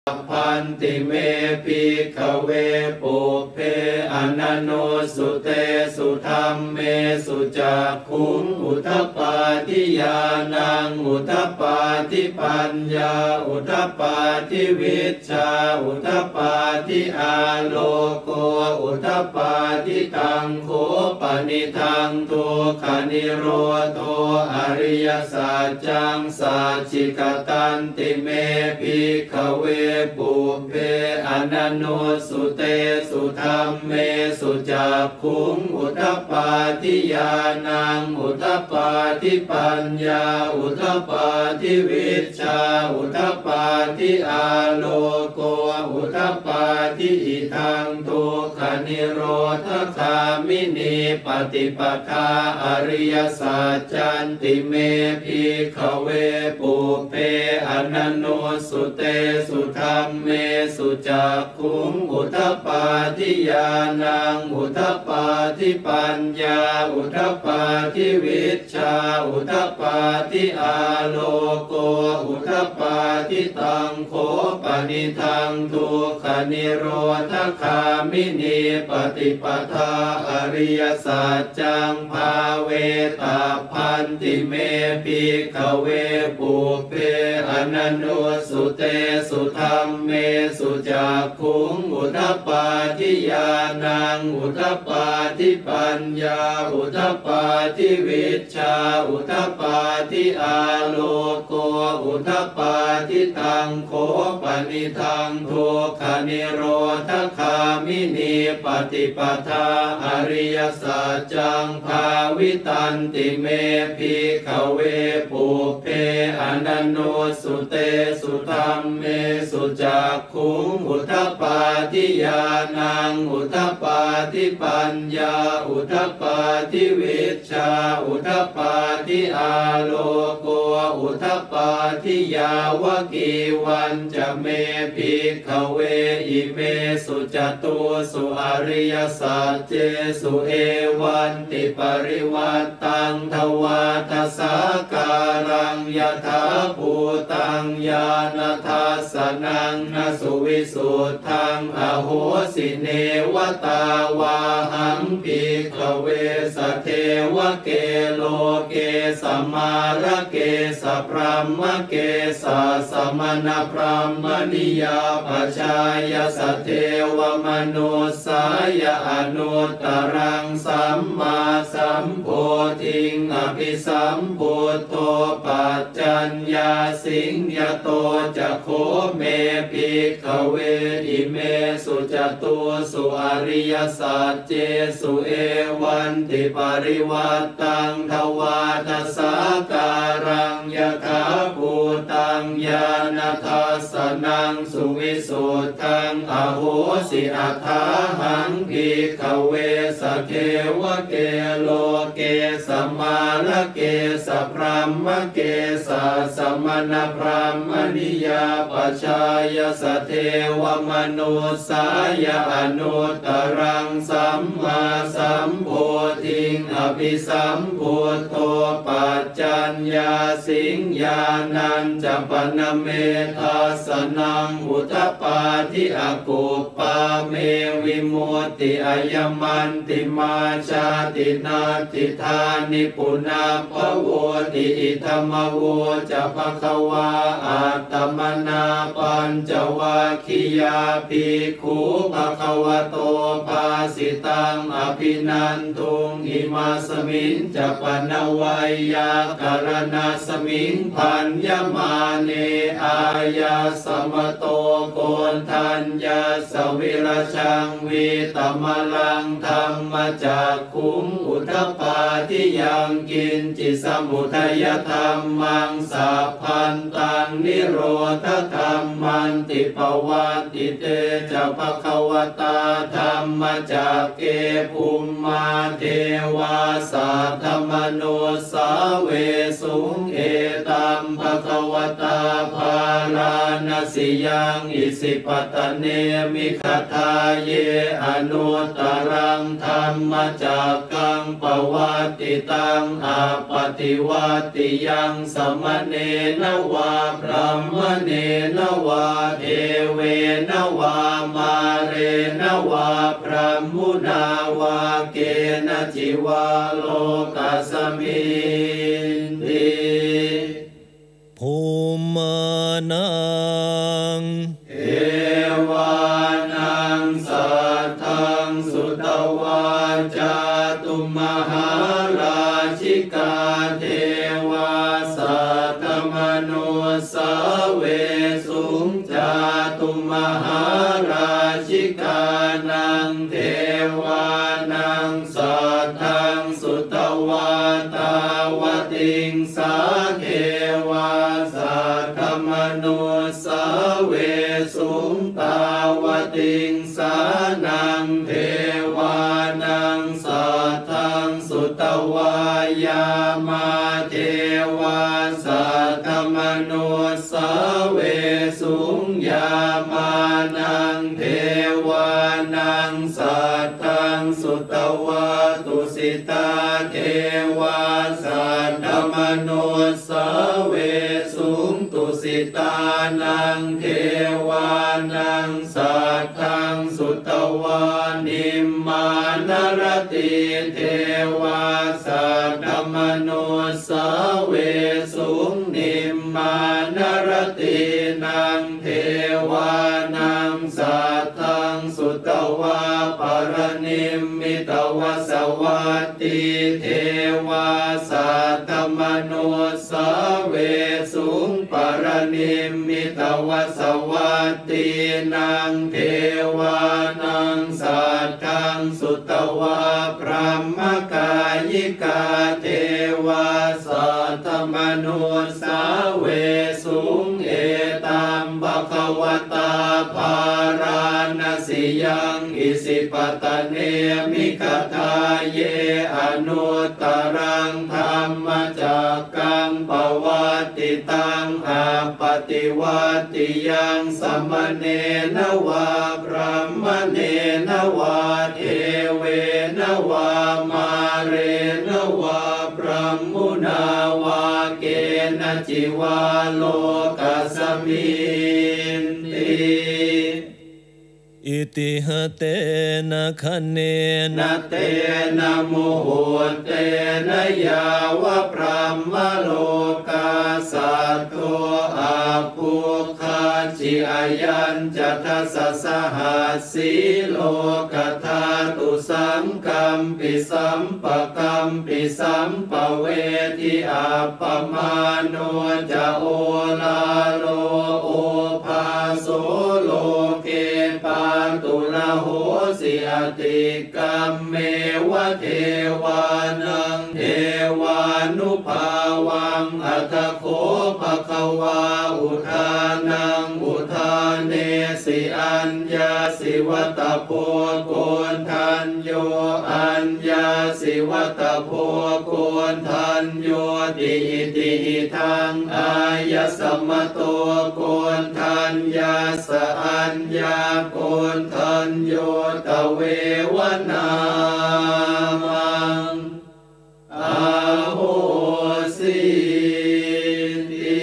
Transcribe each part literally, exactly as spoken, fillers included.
พันติเมภิกขเวปุเพอนันโนสุเตสุธรรมเมสุจักขุงอุทปาทิญาณังอุทปาทิปัญญาอุทปาทิวิชชาอุทปาทิอาโลโกอุทปาทิตังโคปนิทังทุกขนิโรโธอริยสัจจังสัจจิกตันติเมภิกขเวปุเพอนันโนสุเตสุธรรมเมสุจักขุงอุทปาทิญาณังอุทปาทิปัญญาอุทปาทิวิชชาอุทปาทิอาโลโกอุทปาทิอิทังทุกขนิโรธคามินีปฏิปทาอริยสัจจันติเมภิกขเวปุเพอนันโนสุเตสุธรรมเมสุจักขุงอุทปาทิญาณังอุทปาทิปัญญาอุทปาทิวิชชาอุทปาทิอาโลโกอุทปาทิตังโคปนิทังทุกขนิโรธคามินีปฏิปทาอริยสัจจังภาเวตาพันติเมภิกขเวปุเพอนันโนสุเตสุธรรมเมสุจักขุงอุทปาทิญาณังอุทปาทิปัญญาอุทปาทิวิชชาอุทปาทิอาโลโกอุทปาทิตังโคปนิทังทุกขนิโรธคามินีปฏิปทาอริยสัจจังภาวิตันติเมภิกขเวปุเพอนันโนสุเตสุธรรมเมสุจักขุงอุทปาทิญาณังอุทปาทิปัญญาอุทปาทิวิชชาอุทปาทิอาโลโกอุทปาทิยาวกีวันจะเมภิกขเวอิเมสุจตุสุอริยสัจเจสุเอวันติปริวัตตังทวาทสาการังยถาภูตังญาณทัสสนังนสุวิสุทธังอโหสิเนวตาวาหังภิกขเวสเทวเกโลเกสมาระเกสพรหมเกสสมณพรหมนิยาปชายสเทวมนุสายอนุตตรังสัมมาสัมโพธิงอภิสัมพุทโธปัจจัญญาสิงยโตจะโคเมภิกขเวอิเมสุจตุสุอริยสัจเจสุเอวันติปริวัตตังทวาทสาการังยถาภูตังญาณทัสสนังสุวิสุทธังอโหสิอัฏฐาหังภิกขเวสเทวเกโลเกสมาระเกสพรหมเกสสมณพราหมณิยาปชายสเทวมนุสายอนุตตรังสัมมาสัมโพธิงอภิสัมพุทโธปัจจัญญาสิงญาณัญจปนเมทัสสนังอุทปาทิอกุปปาเมวิมุตติอายมันติมาชาตินาติธานิปุนาภโวติอิธรรมโวจะภควาอัตตมนาปัญจวัคคียาภิกขุภควโตภาสิตังอภินันทุงอิมาสมิงจะปนวัยยาการณาสมิงพันยมาเนอายาสมโตโกนทัญญาสวิรชังวิตมลังธรรมจักขุงอุทปาทิยังกินจิสมุทัยธรรมังสัพพันตังนิโรธธรรมันติปวัตติเตจะภควตาธรรมจักเกภูมิมาเทวาสัทธมโนสาเวสุงเอตัมภควตาภาราณสิยังอิสิปตเนมิคทาเยอนุตตรังธรรมจักกังปวัตติตังอาปฏิวัติยังสมเนนวาพรหมเนนวาเทเวนวามาเรนวาพรหมุนาวาเกณจิวาโลกัสมินติภูมานังเอวานังสัทธังสุตวาจาตุมหาราชิกาเทวาสัตตมโนสเวสุงจาตุมหาราชิกานังเทวานังสัทธังสุตวาตาวติงสาเทวาสัตตมโนสเวสุงตาวติงสานังเทวานังสัทธังสุตวายามาเทวาสัตตมโนสเวสุงยามานังเทวานังสัทธังสุตวาตุสิตาเทวาสัตตมโนสเวสุงตุสิตานังเทวานังสัทธังสุตวานิมมานรติเทวาสัตตมโนสเวสุงนิมมานรตินังเทวานังสัทธังสุตวาปรนิมมิตวสวัตติเทวาสัตตมโนสเวสุงปรนิมมิตวสวัตตินังเทวานังสัทธังสุตวาพรหมกายิกาเทวาสัตตมโนสเวสุงเอตัมภควตาภาราณสิยังอิสิปตเนมิคทาเยอนุตตรังธรรมจักกังปวัตติตังอาปฏิวัติยังสมเนนวาพรหมเนนวาเทเวนวามาเรนวาพรหมุนาวาเกณจิวาโลกัสมินติอิติหะเตนะคะเนนะเตนะโมโหเตนะยาวะพรหมโลกาสัตโตอาภูคาจิอายัญจัตสสหัสสีโลกธาตุสัมกัมปิสัมปะกัมปิสัมปะเวทิอาปมาโนจะโอลาโลโอภาโสโลเกปาตุระโหสิอติกัมเมวะเทวานังเทวานุภาวังอัตโคภควาอุทานังอุทานเนสิอัญญาสิวัตโพโกนทันโยอัญญาสิวัตโพโกนทันโยติอิติอิทังอายสมโตโกนทันยาสอัญญาโกนทันโยตเววนามังอาโหสิติ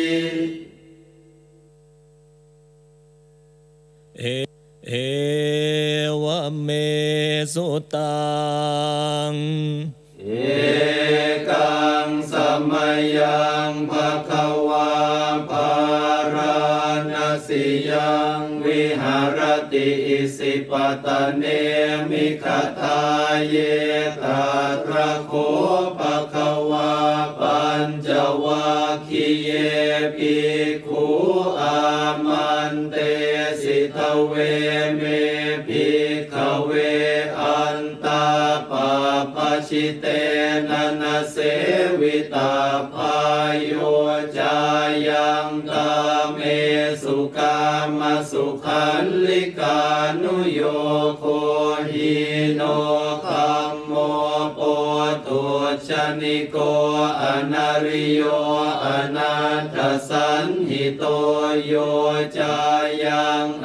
เอเอวะเมสุตังเอกังสมยังภควาภาราณสิยังวิหารติอิสิปตเนมิคทาเยตาตระโคภควาปัญจวัคคีเยภิกขุอามันเตสิทเวเมภิกขเวอันตาปาปชิเตนะนะเสวิตาภายโยจายังกาเมสุกามสุขันลิกานุโยโคหิโนคัมโมโปตุชนิโกอนาริโยอนาถสันหิโตโยจายังอา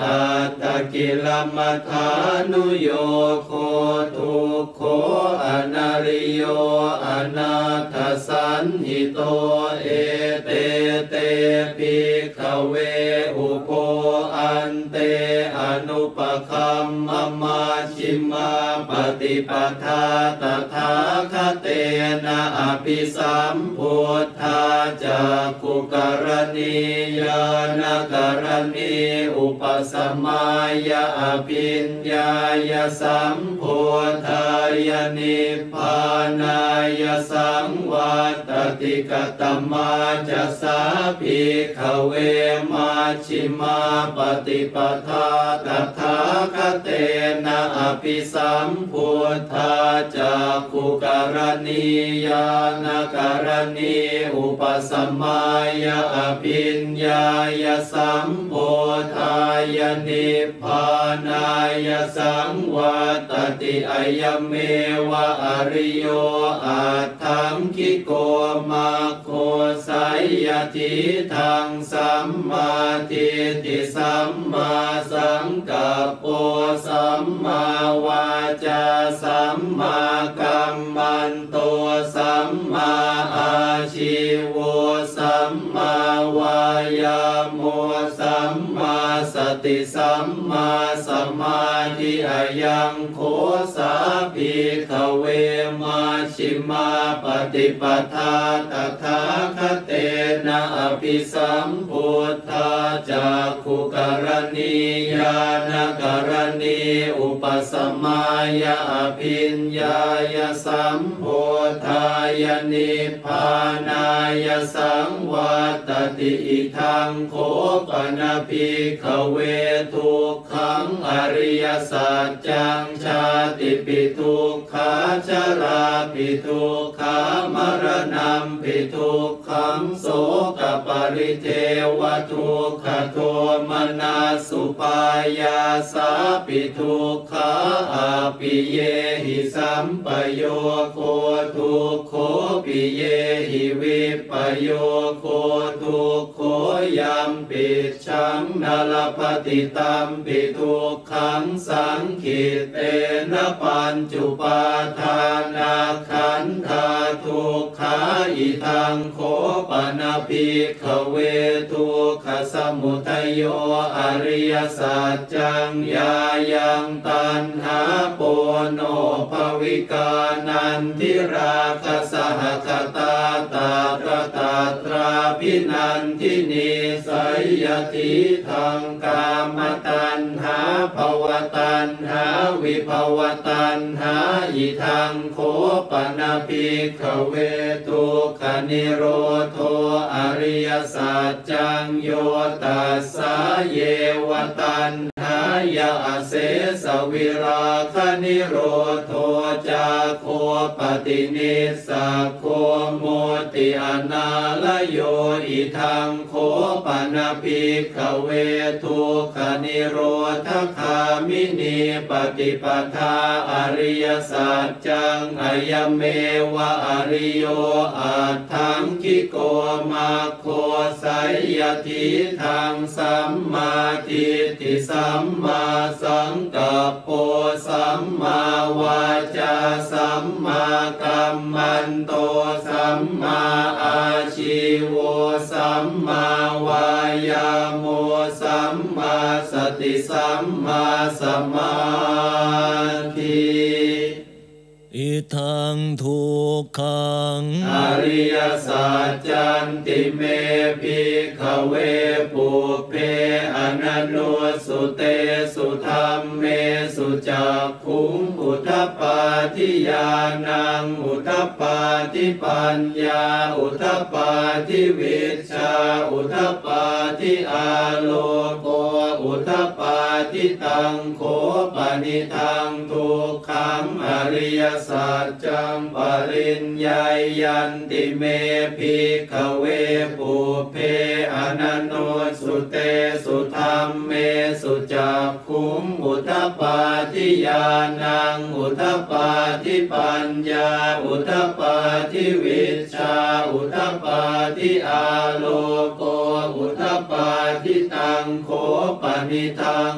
ตกิลมัฏฐานุโยโคทุกโขอนาริโยอนาถสันหิโตเอเตเตภิกขเวอุโคอันเตอนุปคัมมมาชิมาปฏิปทาตถาคเตนะอภิสัมพุทธาจักขุกรณียานกรณีอุปสมัยยะอภิญญายสัมพุทธายนิพพานายสังวัตติกตมาจะสาภิกขเวมาชิมาปฏิปทาตถาคเตนะอภิสัมพุทธาจักขุกรณียานกรณีอุปสมัยยะอภิญญายสัมพุทธายนิพพานายสังวัตติอะยเมวะอริโยอัตถังคิโกมาโคสัยยทิทังสัมมาทิฏฐิสัมมาสังกัปโปสัมมาวาจาสัมมากัมมันโตสัมมาอาชีโวสัมมาวายาโมสัมมาสติสัมมาสมาธิอายังโคสาภิกขเวมาชิมาปฏิปทาตถาคเตนะอภิสัมพุทธาจักขุกรณียานกรณีอุปสมัยยะอภิญญายสัมพุทธายนิพพานายสังวัตติอิทังโคปนภิกขเวทุกขังอริยสัจจังชาติปิทุกขาชราปิทุกขามรณะปิทุกขังโสกปริเทวทุกขโทมนัสสุปายาสาปิทุกขาอาปิเยหิสัมปโยโคทุกโขปิเยหิวิปโยโคทุกโขยัมปิชังนาลปฏิตัมปิทุกขังสังขิเตนะปัญจุปาทานาขันธาทุกขาอิทังโคปนะภิกขเวทุกขสมุทัยโยอริยสัจจังยายังตัณหาโปโนภวิกานันทิราคะสหคตาตาตระตาตราภินันทินิสัยยติทังกามตัณหาภวตัณหาวิภวตัณหาอิทังโคปนะภิกขเวทุกขนิโรโธอริยสัจจังโยตัสสะเยวตัณหายะเสสวิราคนิโรโธจาโคปฏินิสสะโคโมติอนาลโยอิทังโคปนะภิกขเวทุกขนิโรธคามินีปฏิปทาอริยสัจจังอะยเมวะอริโยอัตถังคิโกมาโคสัยยทิทังสัมมาทิฏฐิสัมมาสังกัปโปสัมมาวาจาสัมมากัมมันโตสัมมาอาชีโวสัมมาวายาโมสัมมาสติสัมมาสมาธิอิทังทุกขังอริยสัจจันติเมภิกขเวปุเพอนันโนสุเตสุธัมเมสุจักขุงอุทปปาทิญาณังอุทปปาทิปัญญาอุทปปาทิวิชชาอุทปปาทิอาโลโกอุทปปาทิตังโคปนิทังทุกขังอริยสัจจังปริญญายันติเมภิกขเวปุเพอนันโนสุเตสุธัมเมสุจักขุงอุทปปาทิญาณังอุทปปาทิปัญญาอุทปปาทิวิชชาอุทปปาทิอาโลโกอุทปปาทิตังโคปนิทัง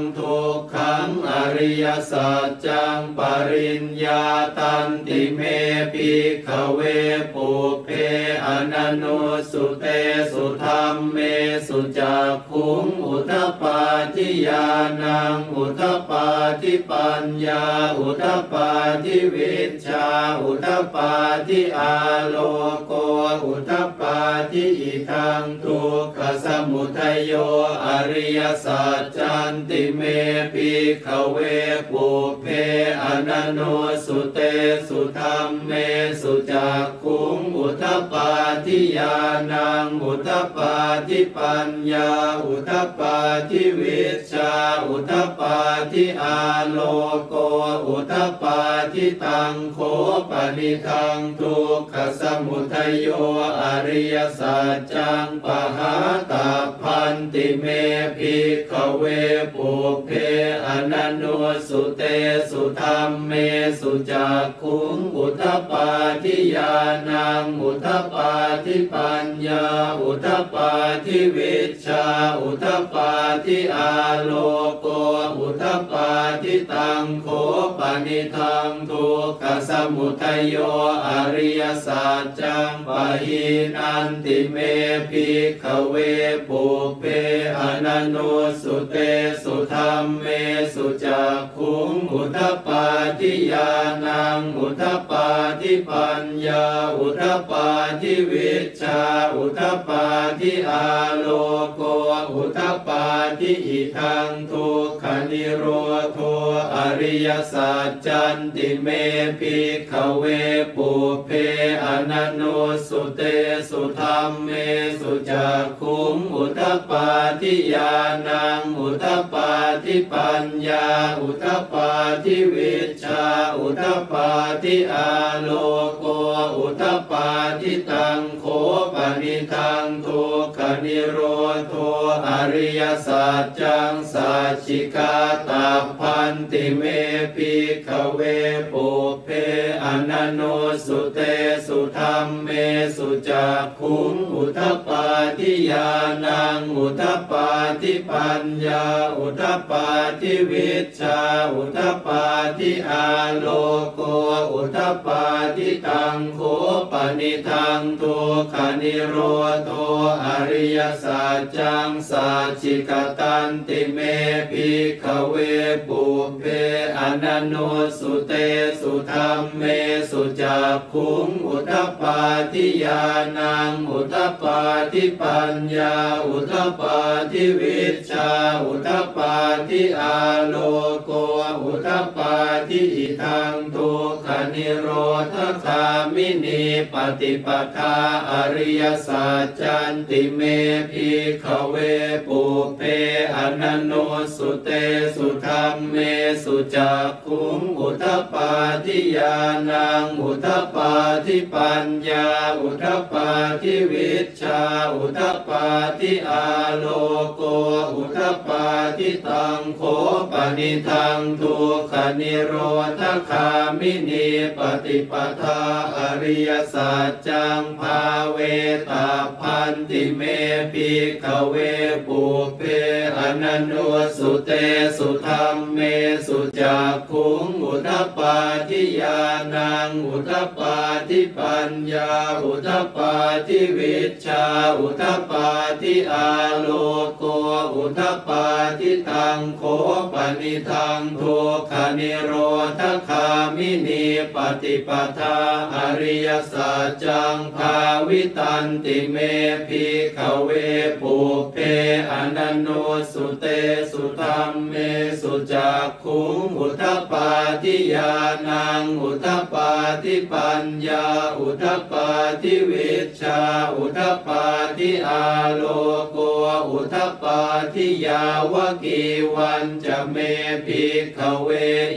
ทุกขังอริยสัจจังปริญญาตันติเมภิกขเวปุพเพอนันโนสุเตสุธรรมเมสุจักขุงอุทธัปปาทิญาณังอุทธัปปาทิปัญญาอุทธัปปาทิวิชชาอุทธัปปาทิอาโลโกอุทธัปปาทิอิทังทุกขสมุทัยโยอริยสัจจันติเมภิกขเวปุพเพอนันโนสุเตสุธรรมเมสุจักขุงอุทธัปปาทิญาณังอุทธัปปาทิปัญญาอุทธัปปาทิวิชชาอุทธัปปาทิอาโลโกอุทธัปปาทิตังโคปนิทังทุกขสมุทัยโยอริยสัจจังปหาตาพันติเมภิกขเวปุพเพอนันโนสุเตสุธรรมเมสุจักขุงอุทธัปปาทิญาณังอุทธัปปาทิปัญญาอุทธัปปาทิวิชชาอุทธัปปาทิอาโลโกอุทธัปปาทิตังโคปนิทังทุกขสมุทัยโยอริยสัจจังปหินันติเมภิกขเวปุพเพอนันโนสุเตสุธรรมเมสุจักขุงอุทธัปปาทิญาณังอุทธัปปาทิปัญญาอุทธัปปาทิวิชชาอุทธัปปาทิอาโลโกอุทธัปปาทิอิทังทุกขนิโรโธอริยสัจจันติเมภิกขเวปุพเพอนันโนสุเตสุธรรมเมสุจักขุงอุทธัปปาทิญาณังอุทธัปปาทิปัญญาอุทธัปปาทิวิชชาอุทธัปปาทิอาโลโกอุทธัปปาทิตังโคปนิทังทุกขนิโรโธอริยสัจจังสัจฉิกาตาพันติเมภิกขเวปุพเพอนันโนสุเตสุธรรมเมสุจักขุงอุทธัปปาทิญาณังอุทธัปปาทิปัญญาอุทธัปปาทิวิชชาอุทธัปปาทิอาโลโกอุทธัปปาทิตังโคปนิทังทุกขนิโรโธอริยสัจจังสัจฉิกตันติเมภิกขเวปุพเพอนันโนสุเตสุธรรมเมสุจักขุงอุทธัปปาทิญาณังอุทธัปปาทิปัญญาอุทธัปปาทิวิชชาอุทธัปปาทิอาโลโกอุทธัปปาทิอิทังทุกขนิโรธคามินีปฏิปทาอริยสัจจันติเมภิกขเวปุพเพอนันโนสุเตสุธรรมเมสุจักขุงอุทธัปปาทิญาณังอุทธัปปาทิปัญญาอุทธัปปาทิวิชชาอุทธัปปาทิอาโลโกอุทธัปปาทิตังโคปนิทังทุกขนิโรธคามินีปฏิปทาอริยสัจจังภาเวตาพันติเมภิกขเวปุพเพอนันโนสุเตสุธรรมเมสุจักขุงอุทธัปปาทิญาณังอุทธัปปาทิปัญญาอุทธัปปาทิวิชชาอุทธัปปาทิอาโลโกอุทธัปปาทิตังโคปนิทังทุกขนิโรธคามินีปฏิปทาอริยสัจจังภาวิตันติเมภิกขเวปุพเพอนันโนสุเตสุธรรมเมสุจักขุงอุทธัปปาทิญาณังอุทธัปปาทิปัญญาอุทธัปปาทิวิชชาอุทธัปปาทิอาโลโกอุทธัปปาทิยาวกีวันจะเมภิกขเวอิเม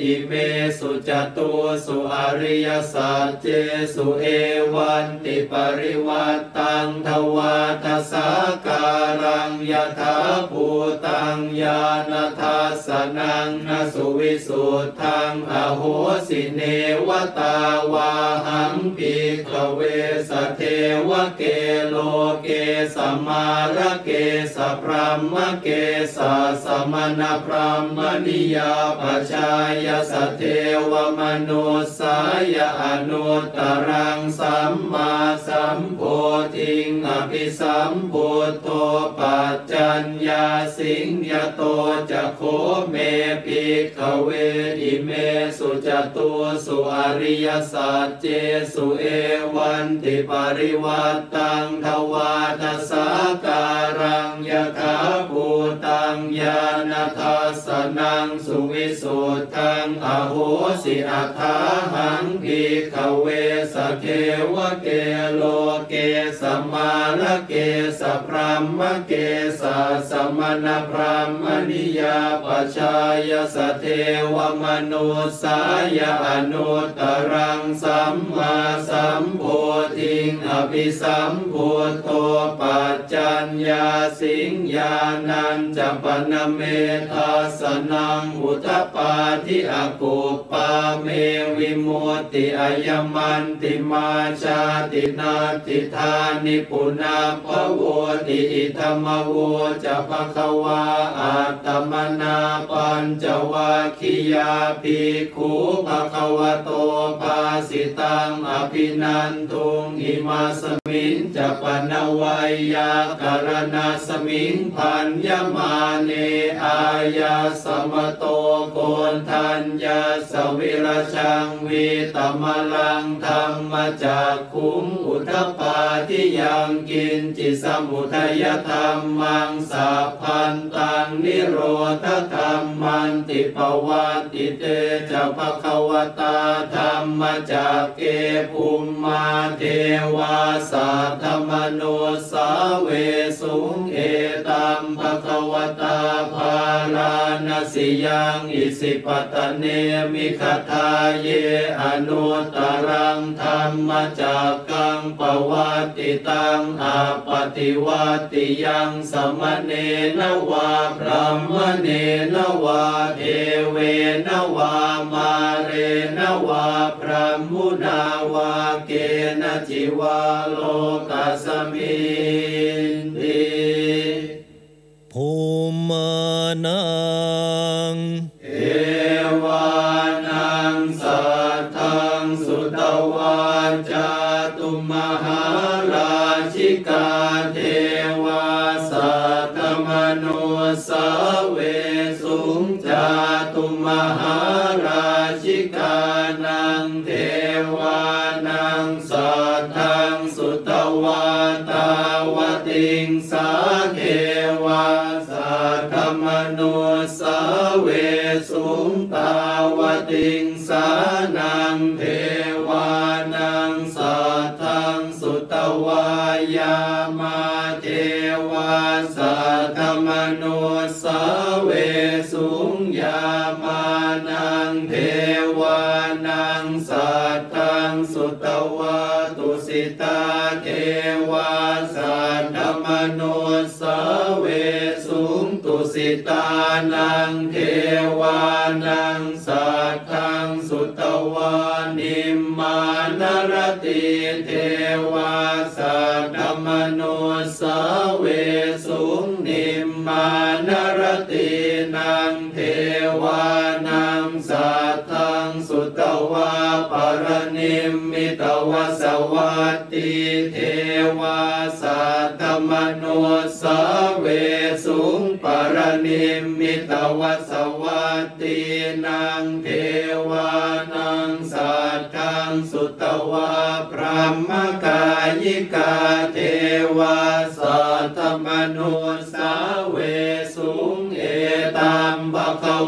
สุจตุสุอริยสัจเจสุเอวันติปริวัตตังทวาทสาการังยถาภูตังญาณทัสสนังนสุวิสุทธังอโหสิเนวตาวาหังภิกขเวสเทวเกโลเกสมาระเกสพรหมเกสสมณพรหมนิยาปชายสเทวมนุสายอนุตตรังสัมมาสัมโพธิงอภิสัมพุทโธปัจจัญญาสิงยโตจะโคเมภิกขเวอิเมสุจตุสุอริยสัจเจสุเอวันติปริวัตตังทวาทสาการังยถาภูตังญาณทัสสนังสุวิสุทธังอโหสิอัฏฐาหังภิกขเวสเทวเกโลเกสมาระเกสพรหมเกสสมณพราหมณิยาปชายสเทวมนุสายอนุตตรังสัมมาสัมโพธิงอภิสัมพุทโธปัจจัญญาสิงญาณัญจปนเมทัสสนังอุทปปาทิอากุปปาเมวิมุตติอายมันติมาชาตินาติธานิปุนาภโวติอิธรรมโวจะภควาอัตตมนาปัญจวัคคียาภิกขุภควโตภาสิตังอภินันทุงอิมาสมิงจะปนวัยยากรณาสมิงพันยมาเนอายาสมโตโกนทัญญาสวิรชังวิตมลังธรรมจากขุมอุทปาทิยังกินจิสมุทัยธรรมังสัพพันตังนิโรธธรรมันติปวัตติเตจะภควตาธรรมจากเกภูมิมาเทวาสัทธมโนสาเวสุงเอตัมภควตาภาลานาสิยังอิสิปตเนมิคทาเยอนุตตรังธรรมจากกังปวัตติตังอาปฏิวัติยังสมเนนวาพระมเนนวาเทเวนวามาเรนวาพระมุนาวาเกณจิวาโลกัสมินติภูมานังเอวานังสัทธังสุตวาจาตุมหาราชิกาเทวาสัทธมโนสาเวสุงจาตุมหาราชิกานังเทวานังสัทธังสุตวาตาวติงสาเทวาสัทธมโนสาเวสุงตาวติงสานังเทวานังสัทธังสุตวายามาเทวาสัทธมโนสาเวสุงยามานังเทวานังสัทธังสุตวาตุสิตาเทวาสัทธมโนสาเวสุงตุสิตานังเทวานังสัทธังสุตวานิมมานรติเทวาสัทธมโนสาเวสุงนิมมานรตินังเทวานังสัทธังสุตวาปรนิมมิตวสวัตติเทวาสัทธมโนสาเวสุงปรนิมมิตวสวัตตินังเทวานังสัทธังสุตวาพรหมกายิกาเทวาสัทธมโนสาเวสุงเอตัมภคว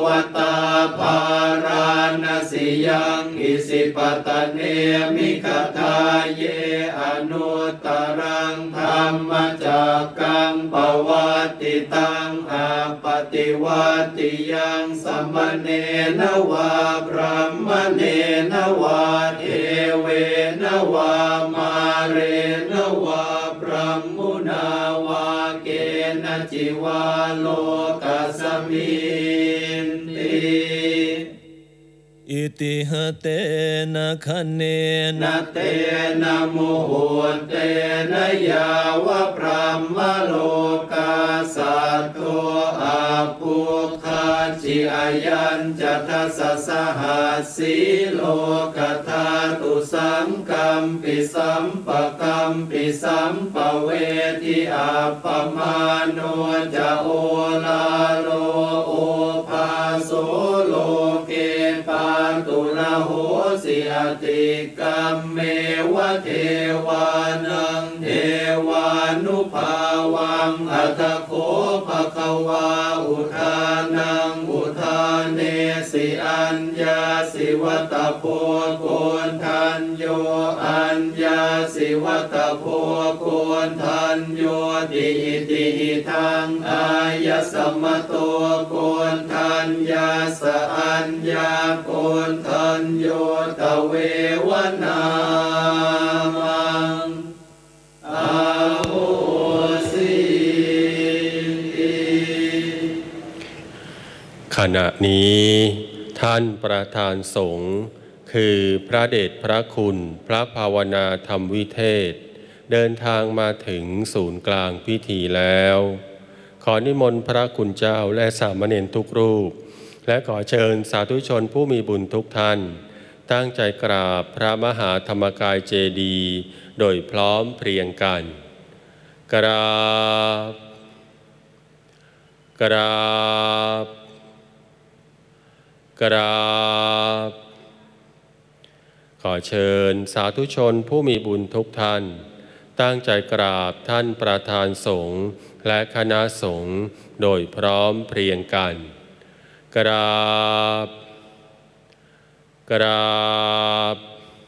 วตาภาราณสียังอิสิปตเนมิคทาเยอนุตตรังธรรมจักกังปวัตติตังอาปฏิวัติยังสัมมเนนวาพระมเนนวาเทเวนวามาเรนวาพระมุนาวาเกณจิวาโลกัสมินติอิติหะเตนะคะเนนะเตนะโมโหเตนะยาวะพระมโลกาสัตโตอาภูคาจิอายัญจัตสสหัสสีโลกธาตุสัมกัมปิสัมปะกัมปิสัมปะเวทิอาปมาโนจะโอลาโลโอภาโสโลเกปาตุระโหสิอติกัมเมวะเทวานังเทวานุภาวังอัตถโคภควาอุทานังอุทานเนสิอัญญาสิวัตโพโกนทันโยอัญญาสิวัตโพโกนทันโยติอิติอิทังอายสมโตโกนทันยาสอัญญาโกนทันโยตเววนามังอาโหสิขณะนี้ท่านประธานสงฆ์คือพระเดชพระคุณพระภาวนาธรรมวิเทศเดินทางมาถึงศูนย์กลางพิธีแล้วขอนิมนต์พระคุณเจ้าและสามเณรทุกรูปและขอเชิญสาธุชนผู้มีบุญทุกท่านตั้งใจกราบพระมหาธรรมกายเจดีย์โดยพร้อมเพรียงกันกราบกราบกราบขอเชิญสาธุชนผู้มีบุญทุกท่านตั้งใจกราบท่านประธานสงฆ์และคณะสงฆ์โดยพร้อมเพรียงกันกราบกราบ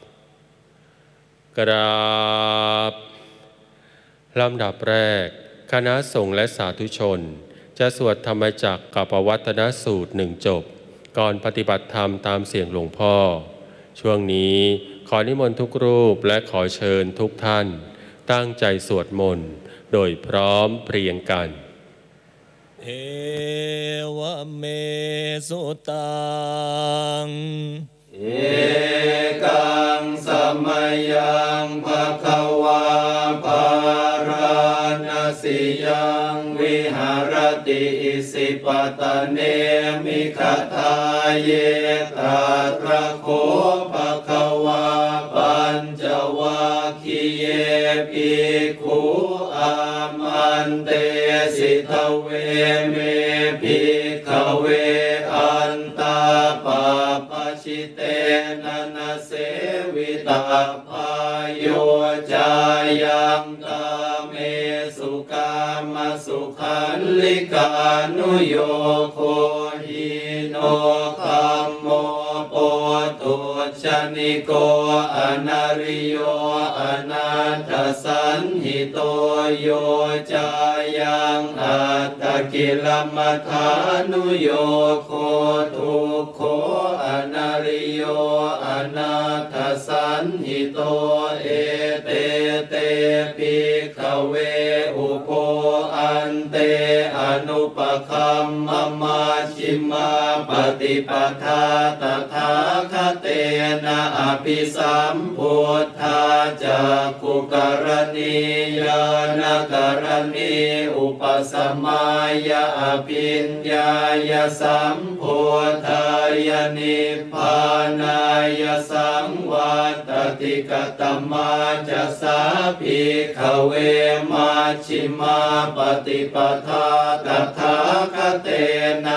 กราบลำดับแรกคณะสงฆ์และสาธุชนจะสวดธรรมจักรกับปวัตนสูตรหนึ่งจบก่อนปฏิบัติธรรมตามเสียงหลวงพ่อช่วงนี้ขอนิมนต์ทุกรูปและขอเชิญทุกท่านตั้งใจสวดมนต์โดยพร้อมเพรียงกันเอวเมสุตังเอกังสมัยยังภควาภาราณสียังวิหารติอิสิปตเนมิคทาเยตาตระโคภควาปัญจวัคคีเยภิกขุอามันเตสิทเวเมภิกขเวอันตาปาปชิเตนะนะเสวิตาพายโยจายังตาเมสุกามสุขันลิกานุโยโคหิโนคัมโมโปตุชนิโกอนาริโยอนาถสันหิโตโยจายังอัตตกิลมัฏฐานุโยโคทุกโขอนาริโยอนาถสันหิโตเอเตเตภิกขเวอุโคอันเตอนุปคัมมมาชิมาปฏิปทาตถาคเตนะอภิสัมพุทธาจักขุกรณียานกรณีอุปสมัยยะอภิญญายสัมพุทธายนิพพานายสังวัตติกตมาจะสาภิกขเวมาชิมาปฏิปทาตถาคเตนะอภิ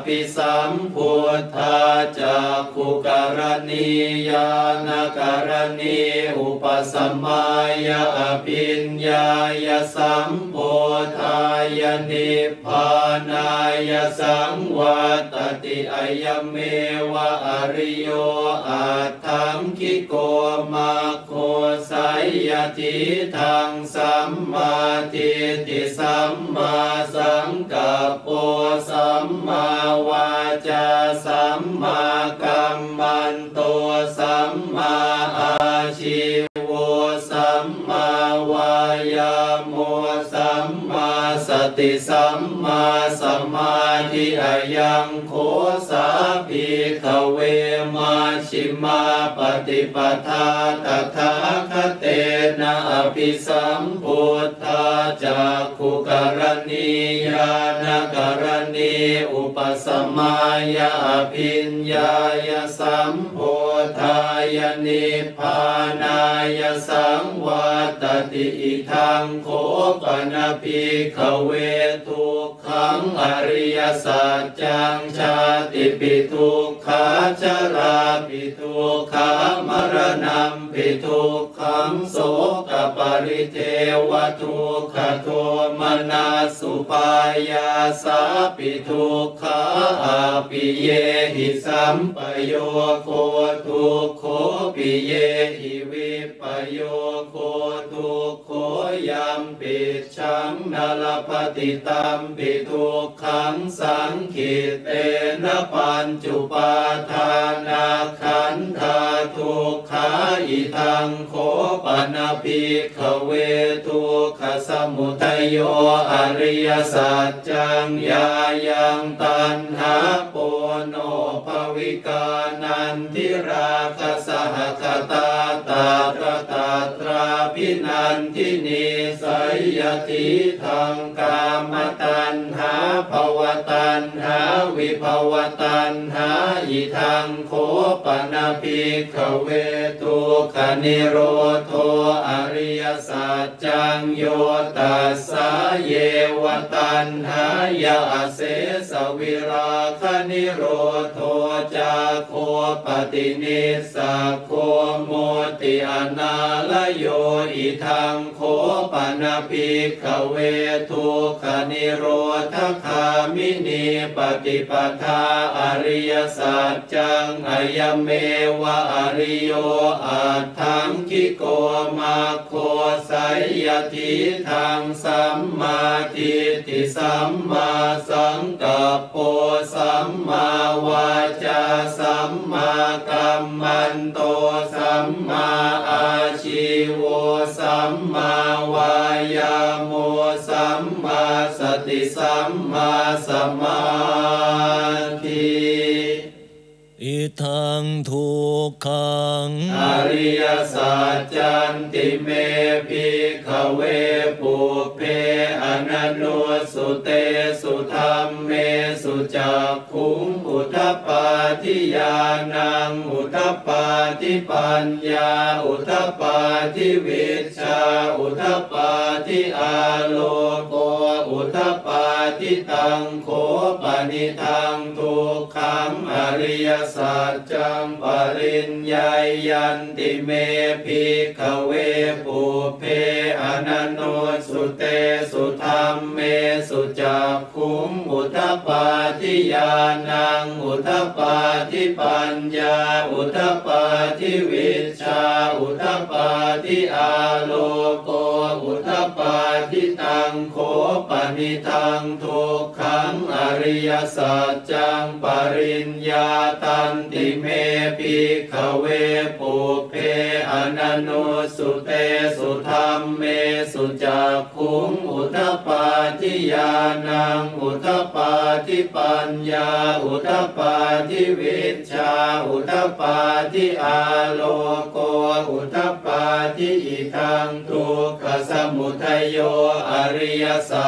ปิสัมพุทธาจักขุกรณียานกรณีอุปสัมมายะอภิญญายะสัมโพธายะนิพพานายะสังวัตติอะยเมวะอริโยอัตถังคิโกมัคโคสัยยทิทังสัมมาทิฏฐิสัมมาสังกัปโปสัมมาวาจาสัมมากัมมันโตสัมมาอาชีวสัมมาวายาโมสัมมาสติสัมมาสมาธิอายังโคสาภิกขเวมัชฌิมาปฏิปทาตถาคเตนะอภิสัมพุทธาจักขุกรณียานกรณีอุปสัมมายะอภิญญายะสัมโพธายะนิพพานายะสังวัตติอิทังโคปนภิกขเวทุกขังอริยสัจจังชาติปิทุกขาชราปิทุกขามรณะปิทุกขังโสกปริเทวทุกขโทมนัสสุปายาสาปิทุกขาอาปิเยหิสัมปโยโคทุกโคปิเยหิวิปโยโคทุกโคยัมปิชังนลปฏิตัมปิทุกขังสังขิเตนะปัญจุปาทานาขันธาทุกขาอิทังโคปนภิกขเวทุกขสมุทัยโยอริยสัจจังยายังตัณหาโปโนภวิกานันทิราคสหคตาตาตระตาตราพินันทินีสัยยติทังกามตัณหาภวตัณหาวิภวตัณหาอิทังโคปนภิกขเวทุกขนิโรโธอริยสัจจังโยตัสสะเยวตัณหายะเสสวิราคนิโรโธจาโคปฏินิสสะโคโมติอนาลโยอิทังโคปนภิกขเวทุกขนิโรธคามินีปฏิปทาอริยสัจจังอายเมวะอริโยอัตถังคิโกมัคโคสัยยทิทังสัมมาทิฏฐิสัมมาสังกัปโปสัมมาวาจาสัมมากัมมันโตสัมมาอาชีวสัมมาวายาโมสัมมาสติสัมมาสมาธิอิทังทุกขังอริยสัจจันติเมภิกขเวปุเพอนันโนสุเตสุธัมเมสุจักขุงอุทธัปปาทิญาณังอุทธัปปาทิปัญญาอุทธัปปาทิวิชชาอุทธัปปาทิอาโลโกอุทธัปปาทิตังโคปนิทังทุกขังอริยสัจจังปริญญายันติเมภิกขเวปุเพอนันโนสุเตสุธัมเมสุจักขุงอุทธัปปาทิญาณังอุทธัปปาทิปัญญาอุทธัปปาทิวิชชาอุทธัปปาทิอาโลโกอุทธัปปาทิตังโคปนิทังทุกขังอริยสัจจังปริญญาตันติเมภิกขเวปุเพอนันโนสุเตสุธัมเมสุจักขุงอุทธัปปาทิญาณังอุทธัปปาทิปัญญาอุทธัปปาทิวิชชาอุทธัปปาทิอาโลโกอุทธัปปาทิอิทังทุกขสมุทัยโยอริยสัจจั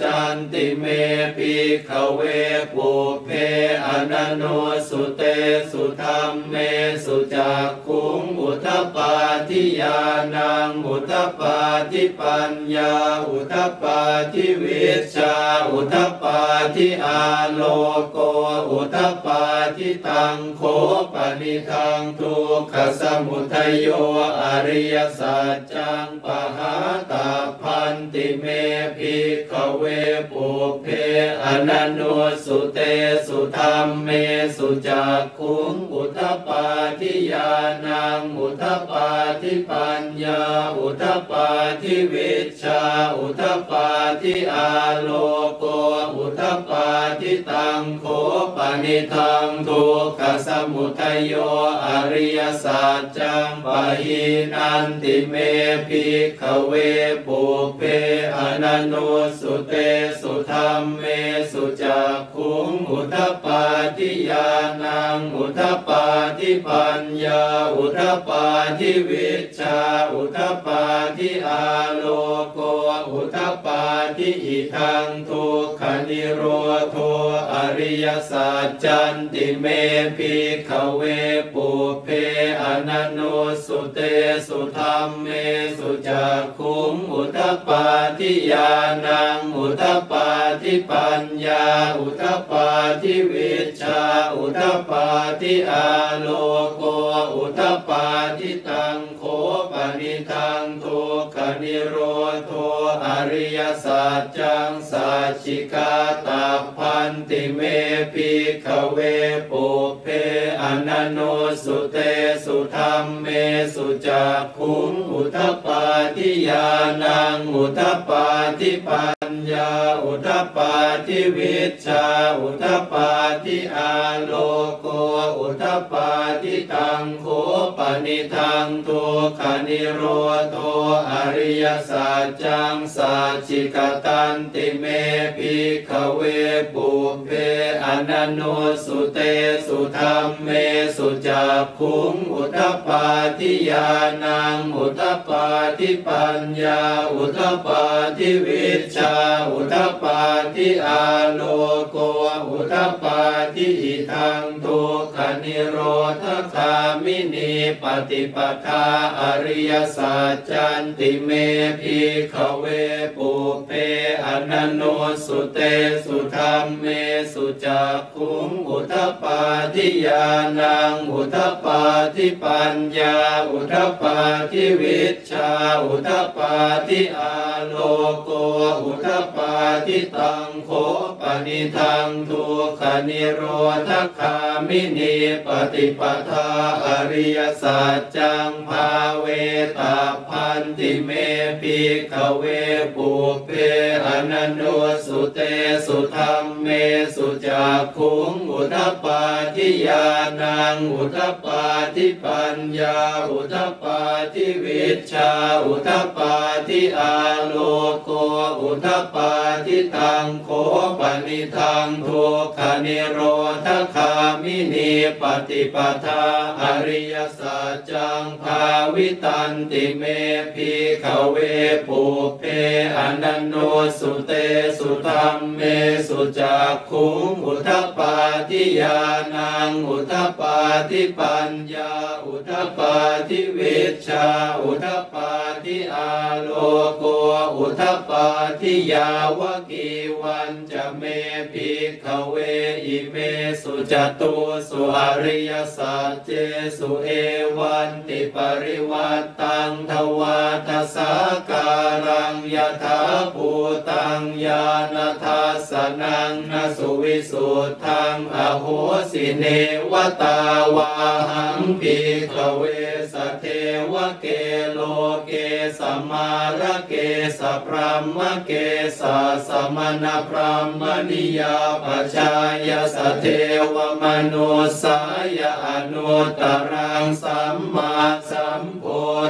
จันติเมภิกขเวปุเพอนันโนสุเตสุธรรมเมสุจักขุงอุทธปาทิญาณังอุทธปาทิปัญญาอุทธปาทิวิชชาอุทธปาทิอาโลโกอุทธปาทิตังโคปนิทังทุกขสมุทัยโยอริยสัจจังปหาตาพันติเมภิกขเวปุเพอนันโนสุเตสุธรรมเมสุจักขุงอุทธปาทิญาณังอุทธปาทิปัญญาอุทธปาทิวิชชาอุทธปาทิอาโลโกอุทธปาทิตังโคปนิทังทุกขสมุทัยโยอริยสัจจังปะหินันติเมภิกขเวปุเพอนันโนสุเตสุธรรมเมสุจักขุงอุทธปาทิญาณังอุทธปาทิปัญญาอุทธปาทิวิชชาอุทธปาทิอาโลโกอุทธปาทิอิทังทุกขนิโรโธอริยสัจจันติเมภิกขเวปุเพอนันโนสุเตสุธรรมเมสุจักขุงอุทธปาทิญาณังอุทธปาทิปัญญาอุทธปาทิวิชชาอุทธปาทิอาโลโกอุทธปาทิตังโคปนิทังทุกขนิโรโธอริยสัจจังสัจฉิกาตาพันติเมภิกขเวปุเพอนันโนสุเตสุธรรมเมสุจักขุงอุทธปาทิญาณังอุทธปาทิปัญญาอุทธปาทิวิชชาอุทธปาทิอาโลโกอุทธปาทิตังโคปนิทังทุกขนิโรโธอริยสัจจังสัจฉิกตันติเมภิกขเวปุเพอนันโนสุเตสุธรรมเมสุจักขุงอุทธปาทิญาณังอุทธปาทิปัญญาอุทธปาทิวิชชาอุทธปาทิอาโลโกอุทธปาทิอิทังทุกขนิโรธคามินีปฏิปทาอริยสัจจันติเมภิกขเวปุเพอนันโนสุเตสุธรรมเมสุจักขุงอุทธปาทิญาณังอุทธปาทิปัญญาอุทธปาทิวิชชาอุทธปาทิอาโลโกอุทธปาทิตังโคปนิทังทุกขนิโรธคามินีปฏิปทาอริยสัจจังภาเวตาพันติเมภิกขเวปุเพอนันโนสุเตสุธรรมเมสุจักขุงอุทธปาทิญาณังอุทธปาทิปัญญาอุทธปาทิวิชชาอุทธปาทิอาโลโกอุทธปาทิตังโคปนิทังทุกขนิโรธคามินีปฏิปทาอริยสัจจังภาวิตันติเมภิกขเวปุเพอนันโนสุเตสุธรรมเมสุจักขุงอุทธปาทิญาณังอุทธปาทิปัญญาอุทธปาทิวิชชาอุทธปาทิอาโลโกอุทธปาทิยาวกีวันจะเมภิกขเวอิเมสุจตุสุอริยสัจเจสุเอวันติปริวัตตังทวาทสาการังยถาภูตังญาณทัสสนังนสุวิสุทธังอโหสิเนวตาวาหังภิกขเวสเทวเกโลเกสมาระเกสพรหมเกสสมณพรหมนิยาปชายสเทวมนุสายอนุตตรังสัมมาสัมโพ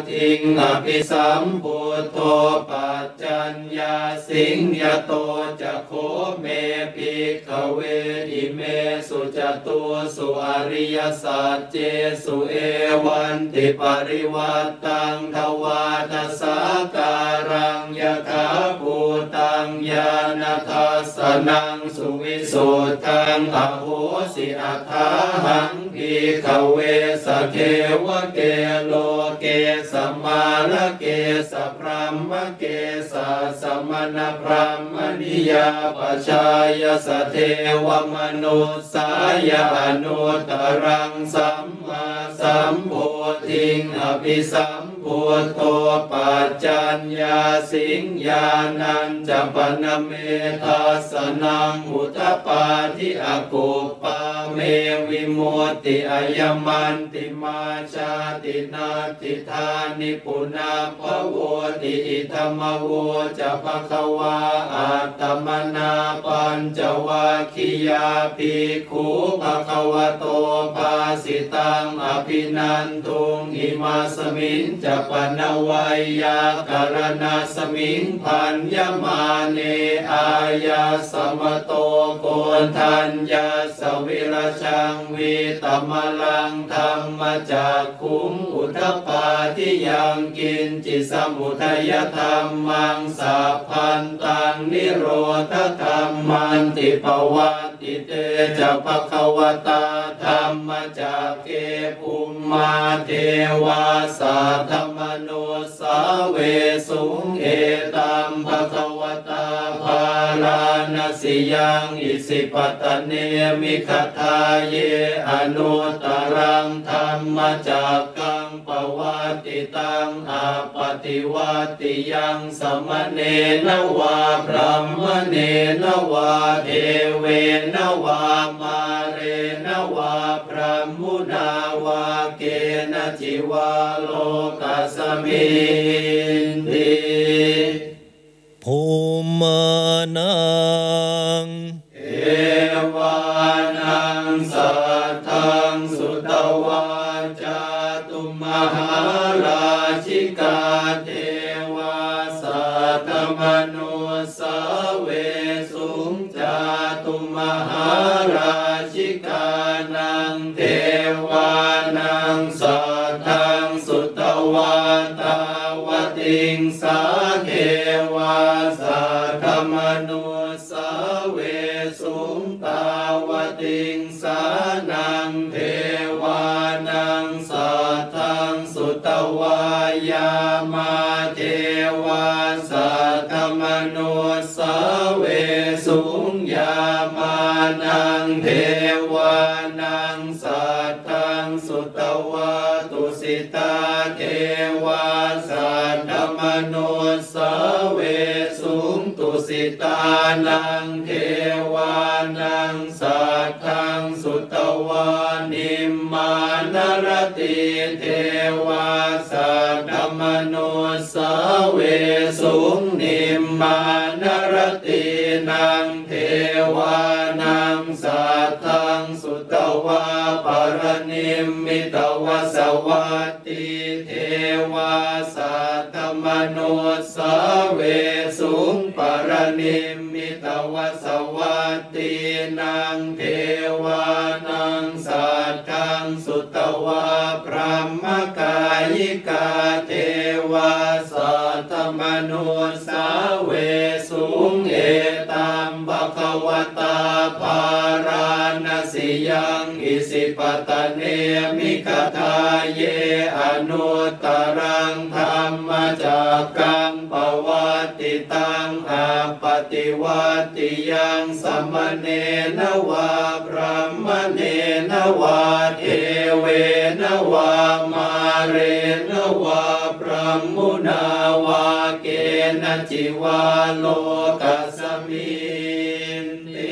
ทิงอภิสัมพุทโธปัจจัญญาสิงยโตจะโคเมภิกขเวอิเมสุจตุสุอริยสัจเจสุเอวันติปริวัตตังทวาทสาการังยถาภูตังญาณทัสสนังสุวิสุทธังอโหสิอัฏฐาหังภิกขเวสเทวเกโลเกสมาลเกสพรหมเกสสมณพรหมนิยาปชายสเทวมนุสายานุตรังสัมมาสัมโพธิงอภิสัมพุทโธปัจจัญญาสิงญาณัญจปนเมทัสสนังอุทปาทิอกุปปาเมวิมุตติอายมันติมาชาตินาติธานิปุนาภโวติอิธรรมโวจะภควาอัตตมนาปัญจวัคคียาภิกขุภควโตภาสิตังอภินันทุงอิมาสมิงจะปนวัยยาการณาสมิงพันยมาเนอายาสมโตโกนทัญญาสวิรชังวิตมลังธรรมจักขุงอุทปาทิยังกินจิสมุทัยธรรมังสัพพันตังนิโรธธรรมันติปวัตติเตจะภควตาธรรมจักเกภูมิมาเทวาสัทธมโนสาเวสุงเอตัมภควตาภาราณสิยังอิสิปตเนมิคทาเยอนุตรังธรรมจักกังปวัตติตังอาปฏิวัติยังสมเนนวาพรหมเนนวาเทเวนวามาเรนวาพรหมุนาวาเกณจิวาโลกัสมินติภูมานังเอวานังสัทธังสุตวาจาตุมหาราชิกาเทวาสัทธมนุสาเวสุงจาตุมหาราชิกานังเทวานังสัทธังสุตวาตาวติงสาเทวาสัทธมนุสาเวสุงตาวติงสานังเทวานังสัทธังสุตวายามาเทวาสัทธมนุสาเวสุงยามานังเทวานังสัทธังสุตวาตุสิตาเทวาสัทธมนุสาเวสุงตุสิตานังเทวานังสัทธังสุตวานิมมานรติเทวาสัทธมนุสาเวสุงนิมมานรตินังเทวานังสัทธังสุตวาปรนิมมิตวสวัตติเทวาสัทธมนุสาเวสุงปรนิมมิตวสวัตตินังเทวานังสัทธังสุตวาพรหมกายิกาเทวาสัทธมนุสาเวสุงเอตัมภควตาภาราณสิยังอิสิปตเนมิคทาเยอนุตรังธรรมจักกังปวัตติตังอาปฏิวัติยังสมเนนวาพรหมเนนวาเทเวนวามาเรนวาพรหมุนาวาเกณจิวาโลกัสมินติ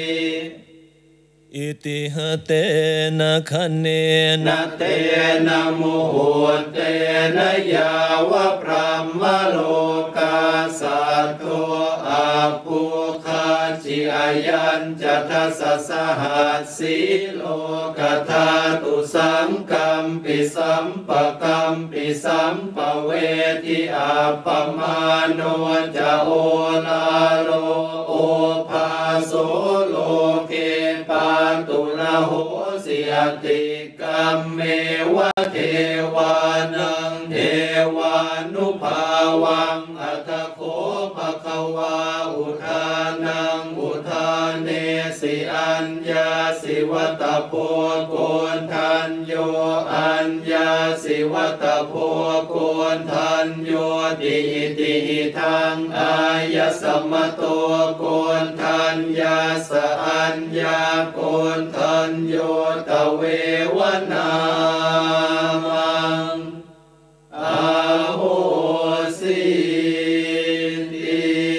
อิติหเตนะคะเนนะเตนะมุหุเตนะยาวะพรหมโลกาสัตโตอาภูคาจิอายัญจะทัสสะสหัสสีโลกธาตุสังกัมปิสัมปกัมมปิสัมปเวทิอาปมาโนจะโอลาโลโอภาโสโลเกปาตุระโหสิยติกัมเมวะเทวานังเทวานุภาวังอัตโคภควาอุทานังอุทานเนสิอัญญาสิวัตโพโกนทันโยอัญญาสิวัตโพโกนทันโยติติทังอายสมโตโกนทันยาสอัญญาโกนทันโยตเววนามังอาโหสิติ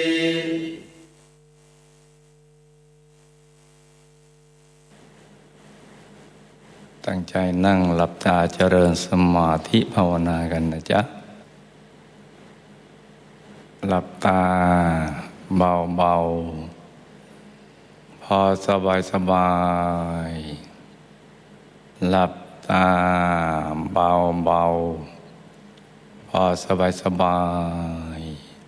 ตั้งใจนั่งหลับตาเจริญสมาธิภาวนากันนะจ๊ะหลับตาเบาๆพอสบายสบายหลับตาเบาๆพอสบายสบาย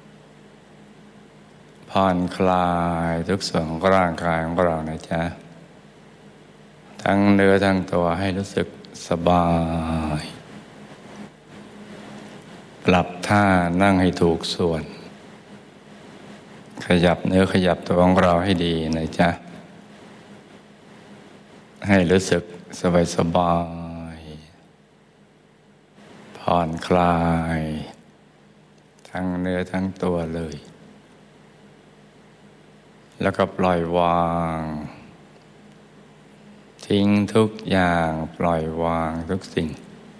ผ่อนคลายทุกส่วนของร่างกายของเรานะจ๊ะทั้งเนื้อทั้งตัวให้รู้สึกสบายปรับท่านั่งให้ถูกส่วนขยับเนื้อขยับตัวของเราให้ดีนะจ๊ะให้รู้สึกสบายสบายผ่อนคลายทั้งเนื้อทั้งตัวเลยแล้วก็ปล่อยวางทิ้งทุกอย่างปล่อยวางทุกสิ่ง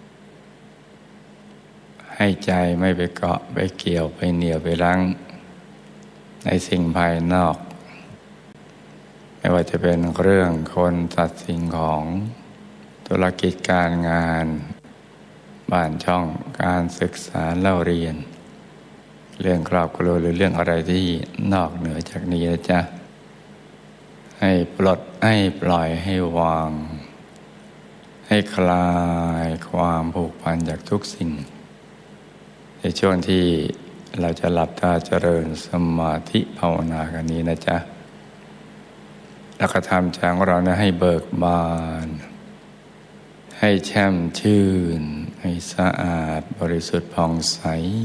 ให้ใจไม่ไปเกาะไปเกี่ยวไปเหนี่ยวไปรั้งในสิ่งภายนอกไม่ว่าจะเป็นเรื่องคนสัตว์สิ่งของธุรกิจการงานบ้านช่องการศึกษาเล่าเรียนเรื่องครอบครัวหรือเรื่องอะไรที่นอกเหนือจากนี้นะจ๊ะให้ปลดให้ปล่อยให้วางให้คลายความผูกพันจากทุกสิ่งในช่วงที่เราจะหลับตาเจริญสมาธิภาวนากันนี้นะจ๊ะแล้วก็ทำใจของเราเนี่ยให้เบิกบานให้แช่มชื่นให้สะอาดบริสุทธิ์ผ่องใส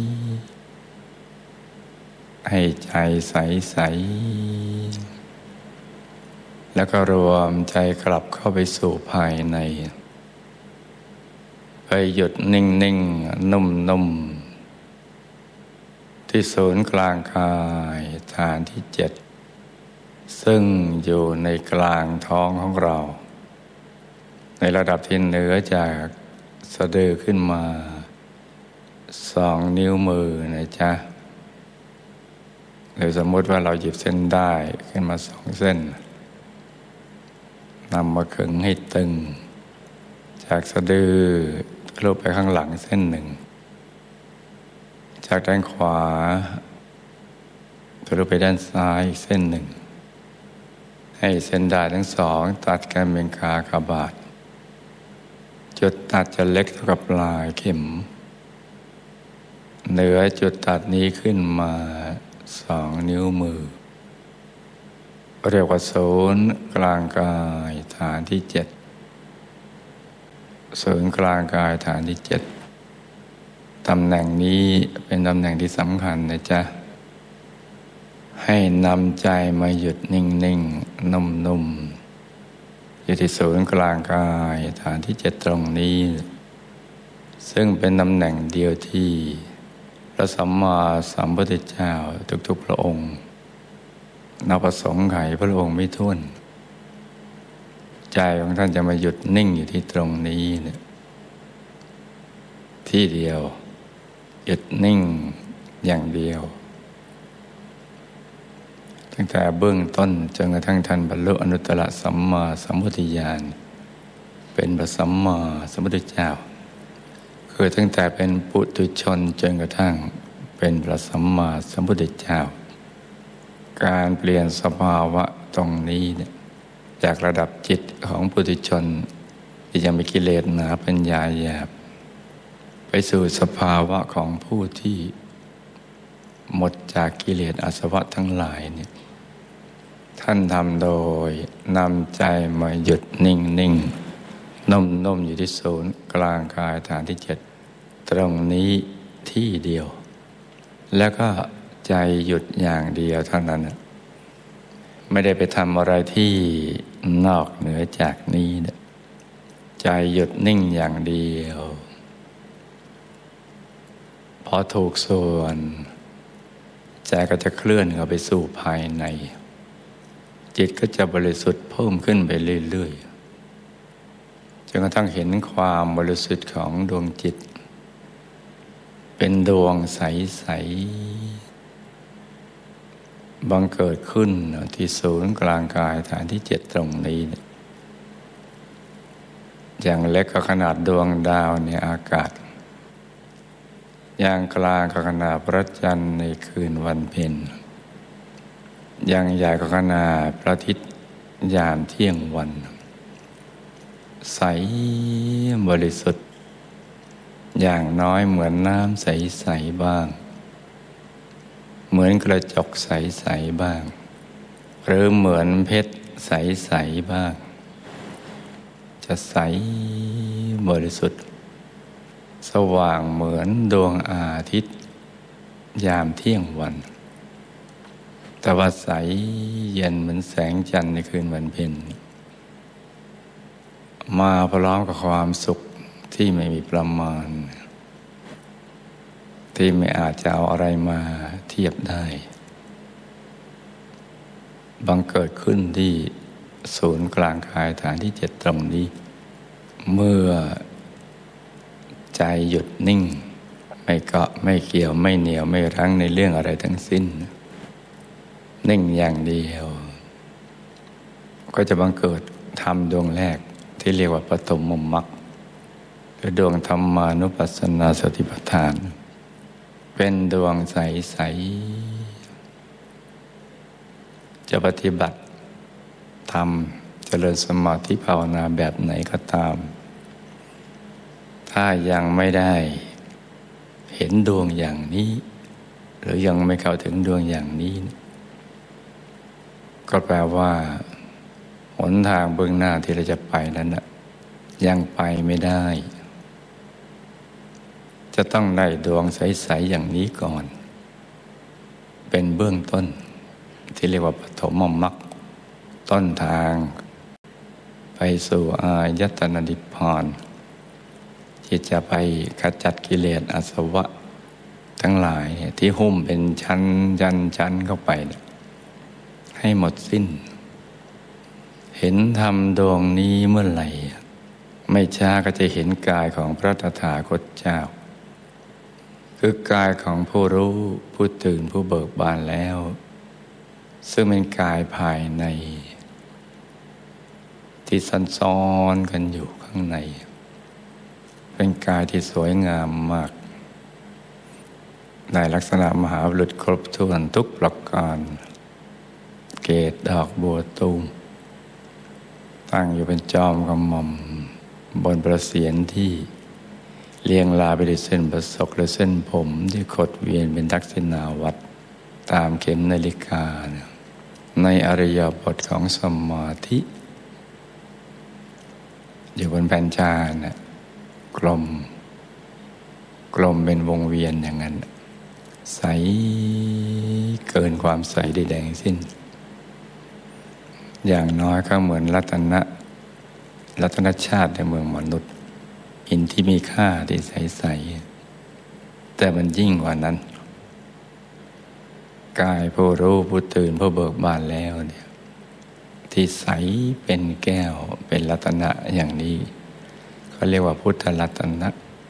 ให้ใจใสใสแล้วก็รวมใจกลับเข้าไปสู่ภายในไปหยุดนิ่งนิ่งนุ่มนุ่มที่ศูนย์กลางกายฐานที่เจ็ดซึ่งอยู่ในกลางท้องของเราในระดับที่เหนือจากสะดือขึ้นมาสองนิ้วมือนะจ๊ะหรือสมมติว่าเราหยิบเส้นได้ขึ้นมาสองเส้นนำมาขึงให้ตึงจากสะดือทะลุไปข้างหลังเส้นหนึ่งจากด้านขวาทะลุไปด้านซ้ายอีกเส้นหนึ่งให้เส้นได้ทั้งสองตัดกันเป็นขากบาทจุดตัดจะเล็กเท่ากับปลายเข็มเหนือจุดตัดนี้ขึ้นมาสองนิ้วมือเรียกว่าศูนย์กลางกายฐานที่เจ็ดศูนย์กลางกายฐานที่เจ็ดตำแหน่งนี้เป็นตำแหน่งที่สำคัญนะจ๊ะให้นำใจมาหยุดนิ่งๆนุ่มๆอยู่ที่ศูนย์กลางกายฐานที่เจ็ดตรงนี้ซึ่งเป็นตำแหน่งเดียวที่พระสัมมาสัมพุทธเจ้าทุกๆพระองค์นับประสงค์ไขพระองค์ไม่ถ้วนใจของท่านจะมาหยุดนิ่งอยู่ที่ตรงนี้เนี่ยที่เดียวหยุดนิ่งอย่างเดียวตั้งแต่เบื้องต้นจนกระทั่งท่านบรรลุอนุตตรสัมมาสัมพุทธญาณเป็นพระสัมมาสัมพุทธเจ้าคือตั้งแต่เป็นปุถุชนจนกระทั่งเป็นพระสัมมาสัมพุทธเจ้าการเปลี่ยนสภาวะตรงนี้เนี่ยจากระดับจิตของปุถุชนที่ยังมีกิเลสหนาปัญญาหยาบไปไปสู่สภาวะของผู้ที่หมดจากกิเลสอาสวะทั้งหลายเนี่ยท่านทำโดยนำใจมาหยุดนิ่งนิ่งนุ่มนุ่มอยู่ที่ศูนย์กลางกายฐานที่เจ็ดตรงนี้ที่เดียวแล้วก็ใจหยุดอย่างเดียวเท่านั้นไม่ได้ไปทำอะไรที่นอกเหนือจากนี้ใจหยุดนิ่งอย่างเดียวพอถูกส่วนใจก็จะเคลื่อนเข้าไปสู่ภายในจิตก็จะบริสุทธิ์เพิ่มขึ้นไปเรื่อยๆจนกระทั่งเห็นความบริสุทธิ์ของดวงจิตเป็นดวงใสๆบังเกิดขึ้นที่ศูนย์กลางกายฐานที่เจ็ดตรงนี้อย่างเล็กก็ขนาดดวงดาวในอากาศอย่างกลางก็ขนาดพระจันทร์ในคืนวันเพ็ญอย่างใหญ่ก็ขนาดพระอาทิตย์ยามเที่ยงวันใสบริสุทธิ์อย่างน้อยเหมือนน้ำใสๆบ้างเหมือนกระจกใสๆบ้างหรือเหมือนเพชรใสๆบ้างจะใสบริสุทธิ์สว่างเหมือนดวงอาทิตย์ยามเที่ยงวันแต่ว่าใสเย็นเหมือนแสงจันทร์ในคืนวันเพ็ญมาพร้อมกับความสุขที่ไม่มีประมาณที่ไม่อาจจะเอาอะไรมาเทียบได้บังเกิดขึ้นที่ศูนย์กลางกายฐานที่เจ็ดตรงนี้เมื่อใจหยุดนิ่งไม่เกาะไม่เกี่ยวไม่เหนียวไม่รั้งในเรื่องอะไรทั้งสิ้นนิ่งอย่างเดียวก็จะบังเกิดธรรมดวงแรกที่เรียกว่าปฐมมรรคหรือดวงธรรมานุปัสสนาสติปัฏฐานเป็นดวงใสๆจะปฏิบัติธรรมเจริญสมาธิภาวนาแบบไหนก็ตามถ้ายังไม่ได้เห็นดวงอย่างนี้หรือยังไม่เข้าถึงดวงอย่างนี้ก็แปลว่าหนทางเบื้องหน้าที่เราจะไปนั้นนะยังไปไม่ได้จะต้องได้ดวงใสๆอย่างนี้ก่อนเป็นเบื้องต้นที่เรียกว่าปฐมมรรคต้นทางไปสู่อายตนะนิพพานที่จะไปขจัดกิเลสอาสวะทั้งหลายที่หุ้มเป็นชั้นยันชั้นเข้าไปให้หมดสิ้นเห็นธรรมดวงนี้เมื่อไหร่ไม่ช้าก็จะเห็นกายของพระตถาคตเจ้าคือกายของผู้รู้ผู้ตื่นผู้เบิกบานแล้วซึ่งเป็นกายภายในที่ซันซ้อนกันอยู่ข้างในเป็นกายที่สวยงามมากในลักษณะมหาบุรุษครบถ้วนทุกประการเกศดอกบัวตูมตั้งอยู่เป็นจอมกระหม่อมบนประเสียรที่เรียงรายไปด้วยเส้นประศกและเส้นผมที่ขดเวียนเป็นทักษิณาวัตรตามเข็มนาฬิกาในอริยบทของสมาธิอยู่บนแผ่นจานนะกลมกลมเป็นวงเวียนอย่างนั้นใสเกินความใสใดๆสิ้นอย่างน้อยก็เหมือนรัตนะรัตนชาติในเมืองมนุษย์หินที่มีค่าที่ใสๆแต่มันยิ่งกว่านั้นกายผู้รู้ผู้ตื่นผู้เบิกบานแล้วเนี่ยที่ใสเป็นแก้วเป็นรัตนะอย่างนี้เขาเรียกว่าพุทธรัตนะ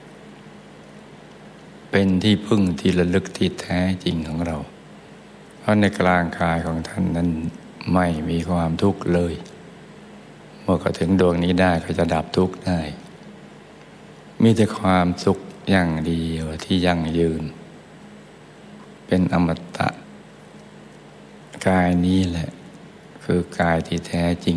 เป็นที่พึ่งที่ระลึกที่แท้จริงของเราเพราะในกลางกายของท่านนั้นไม่มีความทุกข์เลยเมื่อเข้าถึงดวงนี้ได้ก็จะดับทุกข์ได้มีแต่ความสุขอย่างเดียวที่ยั่งยืนเป็นอมตะกายนี้แหละคือกายที่แท้จริง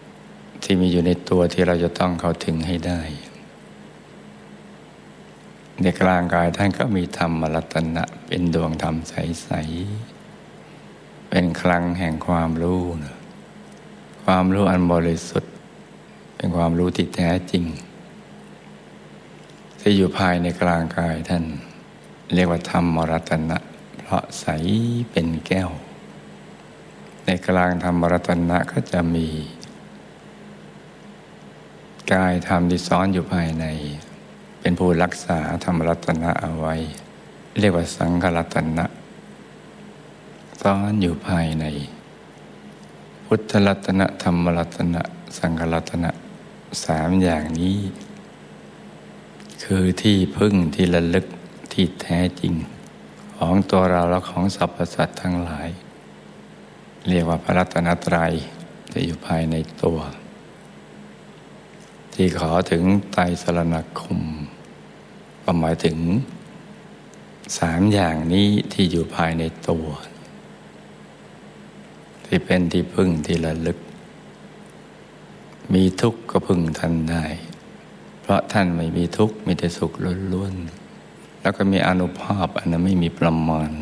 ที่มีอยู่ในตัวที่เราจะต้องเข้าถึงให้ได้ในกลางกายท่านก็มีธรรมรัตนะเป็นดวงธรรมใสๆเป็นคลังแห่งความรู้นะความรู้อันบริสุทธิ์เป็นความรู้ที่แท้จริงที่อยู่ภายในกลางกายท่านเรียกว่าธรรมรัตนะเพราะใสเป็นแก้วในกลางธรรมรัตนะก็จะมีกายธรรมที่ซ้อนอยู่ภายในเป็นผู้รักษาธรรมรัตนะเอาไว้เรียกว่าสังฆรัตนะซ้อนอยู่ภายในพุทธรัตนะธรรมรัตนะสังฆรัตนะสามอย่างนี้คือที่พึ่งที่ระลึกที่แท้จริงของตัวเราและของสรรพสัตว์ทั้งหลายเรียกว่าพระรัตนตรัยจะอยู่ภายในตัวที่ขอถึงไตรสรณคมก็หมายถึงสามอย่างนี้ที่อยู่ภายในตัวที่เป็นที่พึ่งที่ระลึกมีทุกข์ก็พึ่งท่านได้เพราะท่านไม่มีทุกข์มีแต่สุขล้วนๆแล้วก็มีอานุภาพอันนั้นไม่มีประมาณ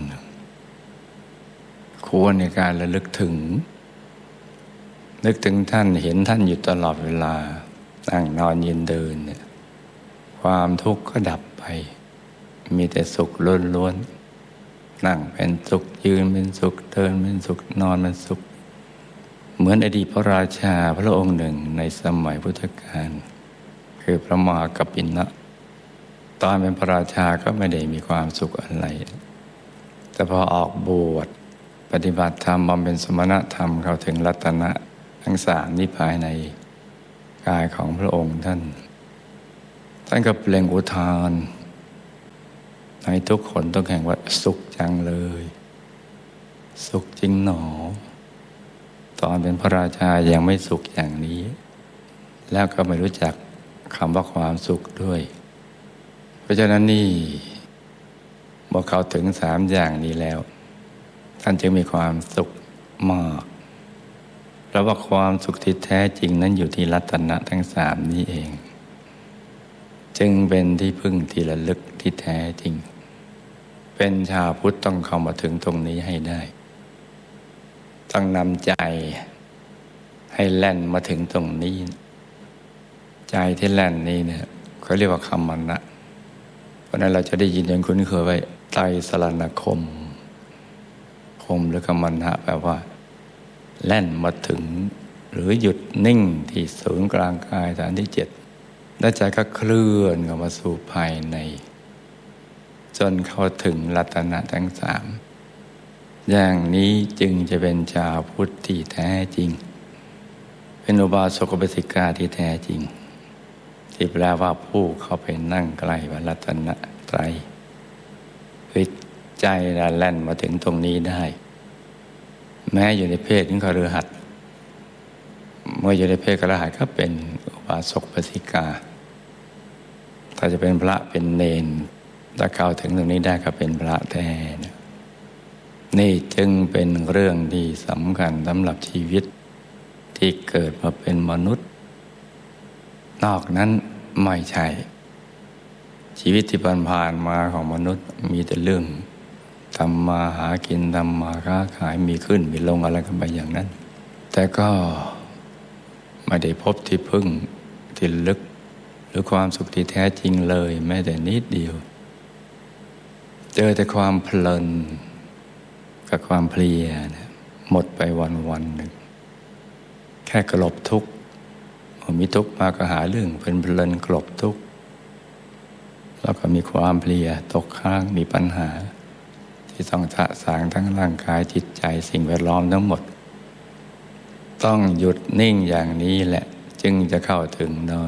ควรในการระลึกถึงนึกถึงท่านเห็นท่านอยู่ตลอดเวลานั่งนอนยืนเดินเนี่ยความทุกข์ก็ดับไปมีแต่สุขล้วนๆนั่งเป็นสุขยืนเป็นสุขเดินเป็นสุขนอนเป็นสุขเหมือนอดีตพระราชาพระองค์หนึ่งในสมัยพุทธกาลคือพระมหากัปปินะตอนเป็นพระราชาก็ไม่ได้มีความสุขอะไรแต่พอออกบวชปฏิบัติธรรมบำเพ็ญสมณธรรมเข้าถึงรัตนะทั้งสามนี้ภายในกายของพระองค์ท่านท่านก็เปล่งอุทานให้ทุกคนต้องแข่งว่าสุขจังเลยสุขจริงหนอตอนเป็นพระราชายังไม่สุขอย่างนี้แล้วก็ไม่รู้จักคำว่าความสุขด้วยเพราะฉะนั้นนี่เมื่อเข้าถึงสามอย่างนี้แล้วท่านจึงมีความสุขมากเพราะว่าความสุขที่แท้จริงนั้นอยู่ที่รัตนะทั้งสามนี้เองจึงเป็นที่พึ่งที่ระลึกที่แท้จริงเป็นชาวพุทธต้องเข้ามาถึงตรงนี้ให้ได้ต้องนำใจให้แล่นมาถึงตรงนี้ใจที่แล่นนี้เนี่ยเขาเรียกว่าคัมมนะเพราะนั้นเราจะได้ยินจนคุ้นเคยไว้ไตรสรณคมคมหรือคัมมนะแปลว่าแล่นมาถึงหรือหยุดนิ่งที่ศูนย์กลางกายฐานที่เจ็ดแล้วใจก็เคลื่อนเข้ามาสู่ภายในจนเข้าถึงรัตนะทั้งสามอย่างนี้จึงจะเป็นชาวพุทธที่แท้จริงเป็นอุบาสกอุบาสิกาที่แท้จริงที่แปลว่าผู้เข้าไปนั่งใกล้พระรัตนตรัยคือใจละแล่นมาถึงตรงนี้ได้แม้อยู่ในเพศของคฤหัสถ์เมื่ออยู่ในเพศคฤหัสถ์ก็เป็นอุบาสกอุบาสิกาถ้าจะเป็นพระเป็นเณรถ้าเข้าถึงตรงนี้ได้ก็เป็นพระแท้นี่จึงเป็นเรื่องที่สำคัญสำหรับชีวิตที่เกิดมาเป็นมนุษย์นอกนั้นไม่ใช่ชีวิตที่ผ่านมาของมนุษย์มีแต่เรื่องทำมาหากินทำมาค้าขายมีขึ้นมีลงอะไรกันไปอย่างนั้นแต่ก็ไม่ได้พบที่พึ่งที่ลึกหรือความสุขที่แท้จริงเลยแม้แต่นิดเดียวเจอแต่ความเพลินกับความเพลียหมดไปวันวันหนึ่งแค่กลบทุกข์มีทุกข์มาก็หาเรื่องเป็นเพลินกลบทุกข์แล้วก็มีความเพลียตกค้างมีปัญหาที่ต้องสะสางทั้งร่างกายจิตใจสิ่งแวดล้อมทั้งหมดต้องหยุดนิ่งอย่างนี้แหละจึงจะเข้าถึงได้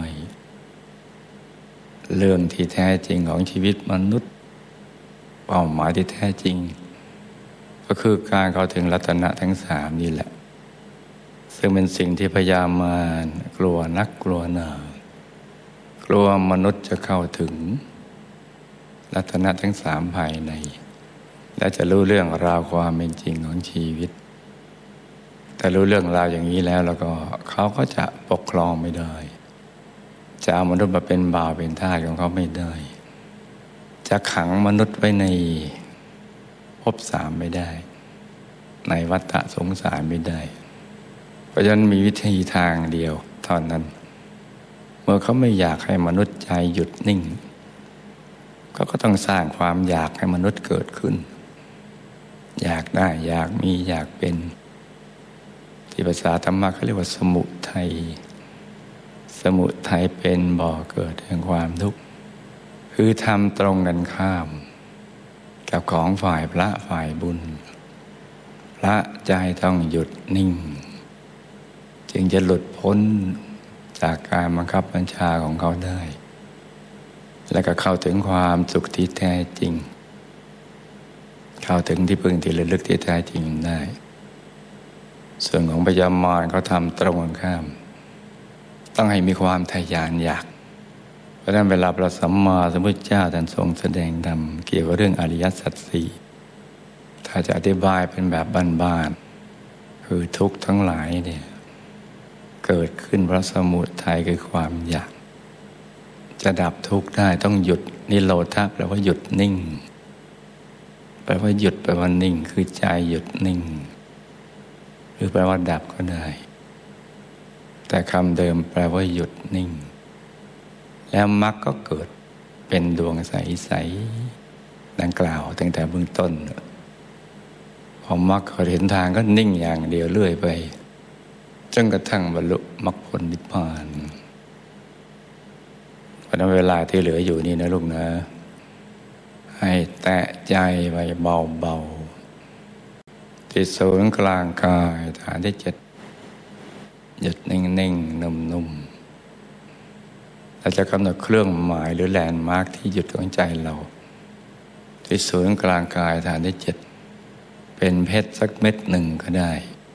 เรื่องที่แท้จริงของชีวิตมนุษย์เป้าหมายที่แท้จริงก็คือการเข้าถึงรัตนะทั้งสามนี่แหละซึ่งเป็นสิ่งที่พยามารกลัวนักกลัวหนากลัวมนุษย์จะเข้าถึงรัตนะทั้งสามภายในและจะรู้เรื่องราวความเป็นจริงของชีวิตแต่รู้เรื่องราวอย่างนี้แล้วแล้วก็เขาก็จะปกครองไม่ได้จะเอามนุษย์มาเป็นบ่าวเป็นทาสของเขาไม่ได้จะขังมนุษย์ไว้ในภพสามไม่ได้ในวัฏสงสารไม่ได้เพราะฉะนั้นมีวิธีทางเดียวเท่านั้นเมื่อเขาไม่อยากให้มนุษย์ใจหยุดนิ่งเขาก็ต้องสร้างความอยากให้มนุษย์เกิดขึ้นอยากได้อยากมีอยากเป็นที่ภาษาธรรมะเขาเรียกว่าสมุทัยสมุทัยเป็นบ่อเกิดแห่งความทุกข์คือทำตรงกันข้ามกับของฝ่ายพระฝ่ายบุญพระใจต้องหยุดนิ่งจึงจะหลุดพ้นจากการบังคับบัญชาของเขาได้และก็เข้าถึงความสุขที่แท้จริงเข้าถึงที่พึ่งที่ระลึกที่แท้จริงได้ส่วนของพญามารเขาทำตรงกันข้ามต้องให้มีความทะยานอยากเพราะฉะนั้นเวลาพระสัมมาสัมพุทธเจ้าท่านทรงแสดงธรรมเกี่ยวกับเรื่องอริยสัจสี่ถ้าจะอธิบายเป็นแบบบ้านๆคือทุกข์ทั้งหลายเนี่ยเกิดขึ้นเพราะสมุทัยคือความอยากจะดับทุกข์ได้ต้องหยุดนิโรธะแปลว่าหยุดนิ่งแปลว่าหยุดแปลว่านิ่งคือใจหยุดนิ่งหรือแปลว่าดับก็ได้แต่คำเดิมแปลว่าหยุดนิ่งแล้วมรรคก็เกิดเป็นดวงใสๆดังกล่าวตั้งแต่เบื้องต้นพอมรรคเห็นทางก็นิ่งอย่างเดียวเรื่อยไปจนกระทั่งบรรลุมรรคผลนิพพานเพราะนั้นเวลาที่เหลืออยู่นี่นะลูกนะให้แตะใจไว้เบาๆที่ศูนย์กลางกายฐานที่เจ็ดหยุดนิ่งๆนุ่มๆเราจะกำหนดเครื่องหมายหรือแลนด์มาร์คที่หยุดของใจเราที่ศูนย์กลางกายฐานที่เจ็ดเป็นเพชรสักเม็ดหนึ่งก็ได้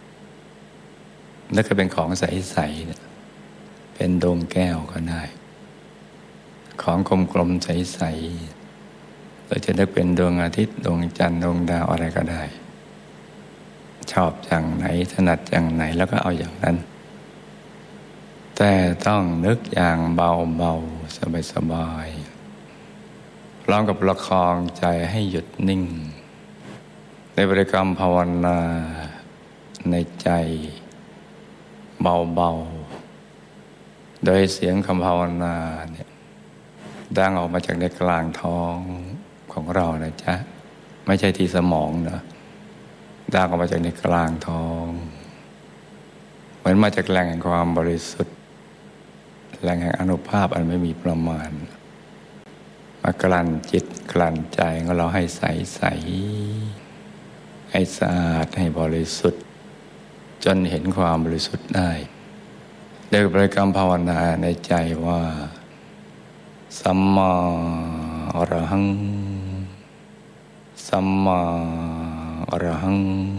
แล้วก็เป็นของใสๆเป็นดวงแก้วก็ได้ของกลมๆใสๆเราจะได้เป็นดวงอาทิตย์ดวงจันทร์ดวงดาวอะไรก็ได้ชอบอย่างไหนถนัดอย่างไหนแล้วก็เอาอย่างนั้นแต่ต้องนึกอย่างเบาๆสบายๆพร้อมกับประคองใจให้หยุดนิ่งในบริกรรมภาวนาในใจเบาๆโดยเสียงคำภาวนาเนี่ยดังออกมาจากในกลางท้องของเรานะจ๊ะไม่ใช่ที่สมองนะดังออกมาจากในกลางท้องเหมือนมาจากแหล่งแห่งความบริสุทธิ์แหล่งแห่งอานุภาพอันไม่มีประมาณมากลั่นจิตกลั่นใจของเราให้ใสใสให้สะอาดให้บริสุทธิ์จนเห็นความบริสุทธิ์ได้เรียกบริกรรมภาวนาในใจว่าสัมมาอรหังสัมมาอรหัง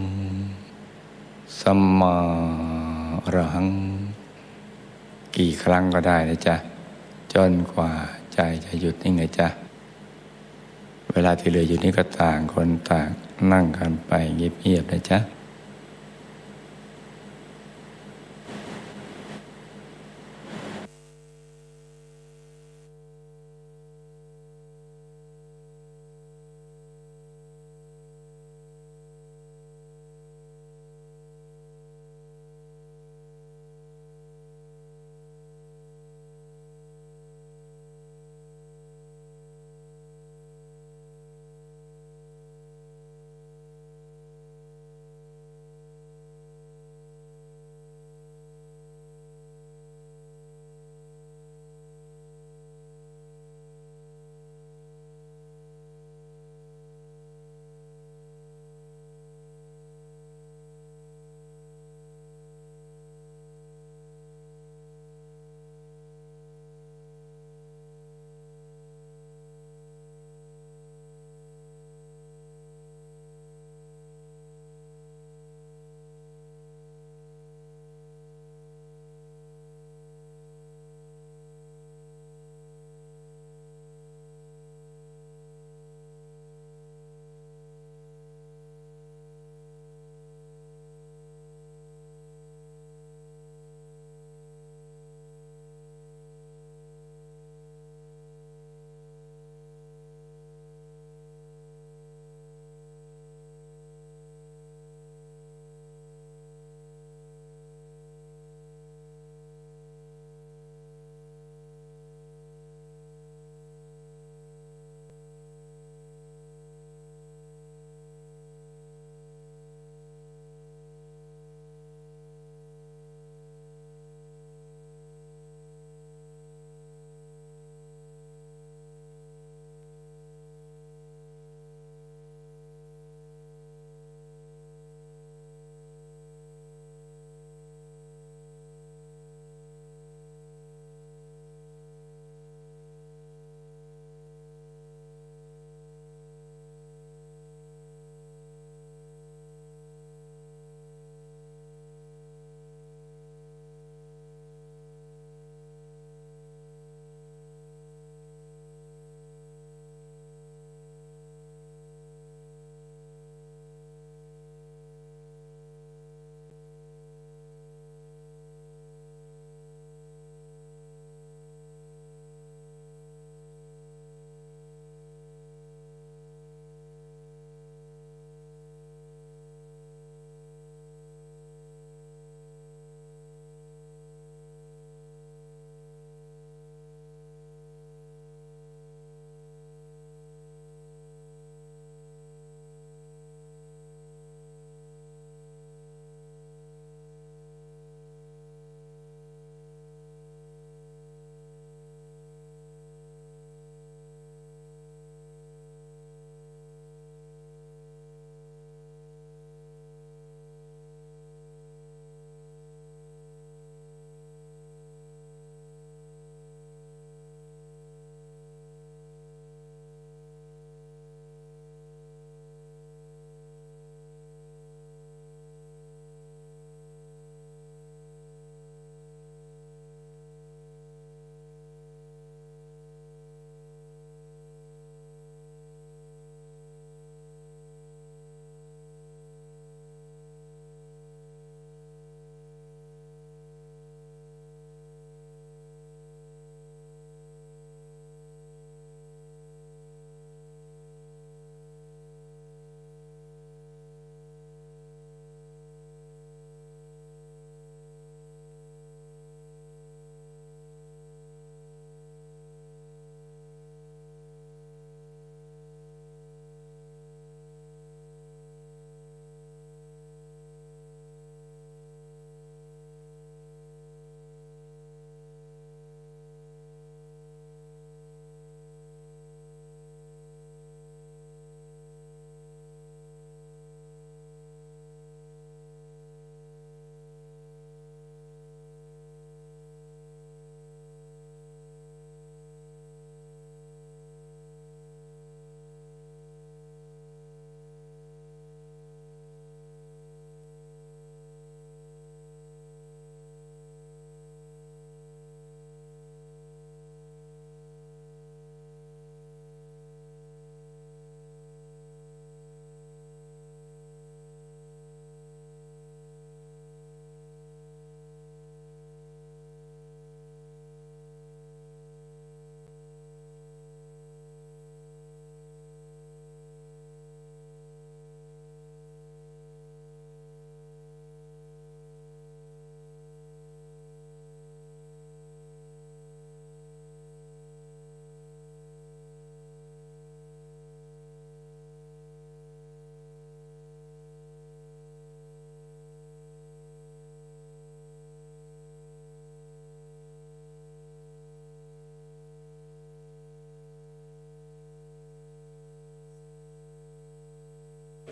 สัมมาอรหังกี่ครั้งก็ได้นะจ๊ะจนกว่าใจจะหยุดนิ่งนะจ๊ะเวลาที่เหลืออยู่นี้ก็ต่างคนต่างนั่งกันไปเงียบๆนะจ๊ะ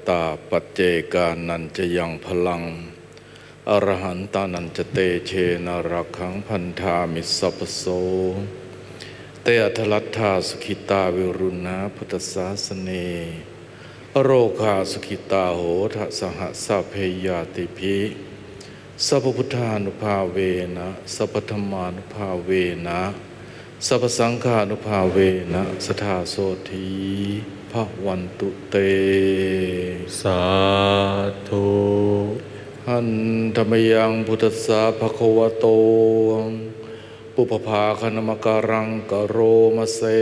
ตาปัจเจกานันจะยังพลังอรหันตานันจะเตเชนรักขังพันธามิสัพพโสเตอัทลัทธาสุขิตาวิรุณาพุทธศาสเนโรคาสุขิตาโหทะสหสัพเพยาติภิสัพพุทธานุภาเวนะสัพพธรรมานุภาเวนะสัพพสังฆานุภาเวนะสทาโสธีภวันตุเตสาธุหันธรรมยังพุทธัสสะภะคะวะโตปุพพาคณมการังกโรมะเส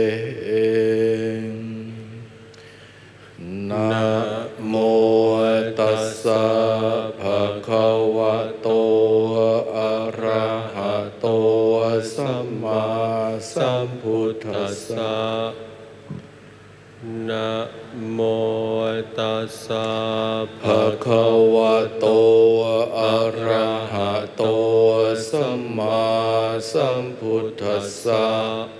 นะโมตัสสะภะคะวะโตอะระหะโตสัมมาสัมพุทธัสสะนะโมตัสสะภะคะวะโตอะระหะโตสัมมาสัมพุทธัสสะ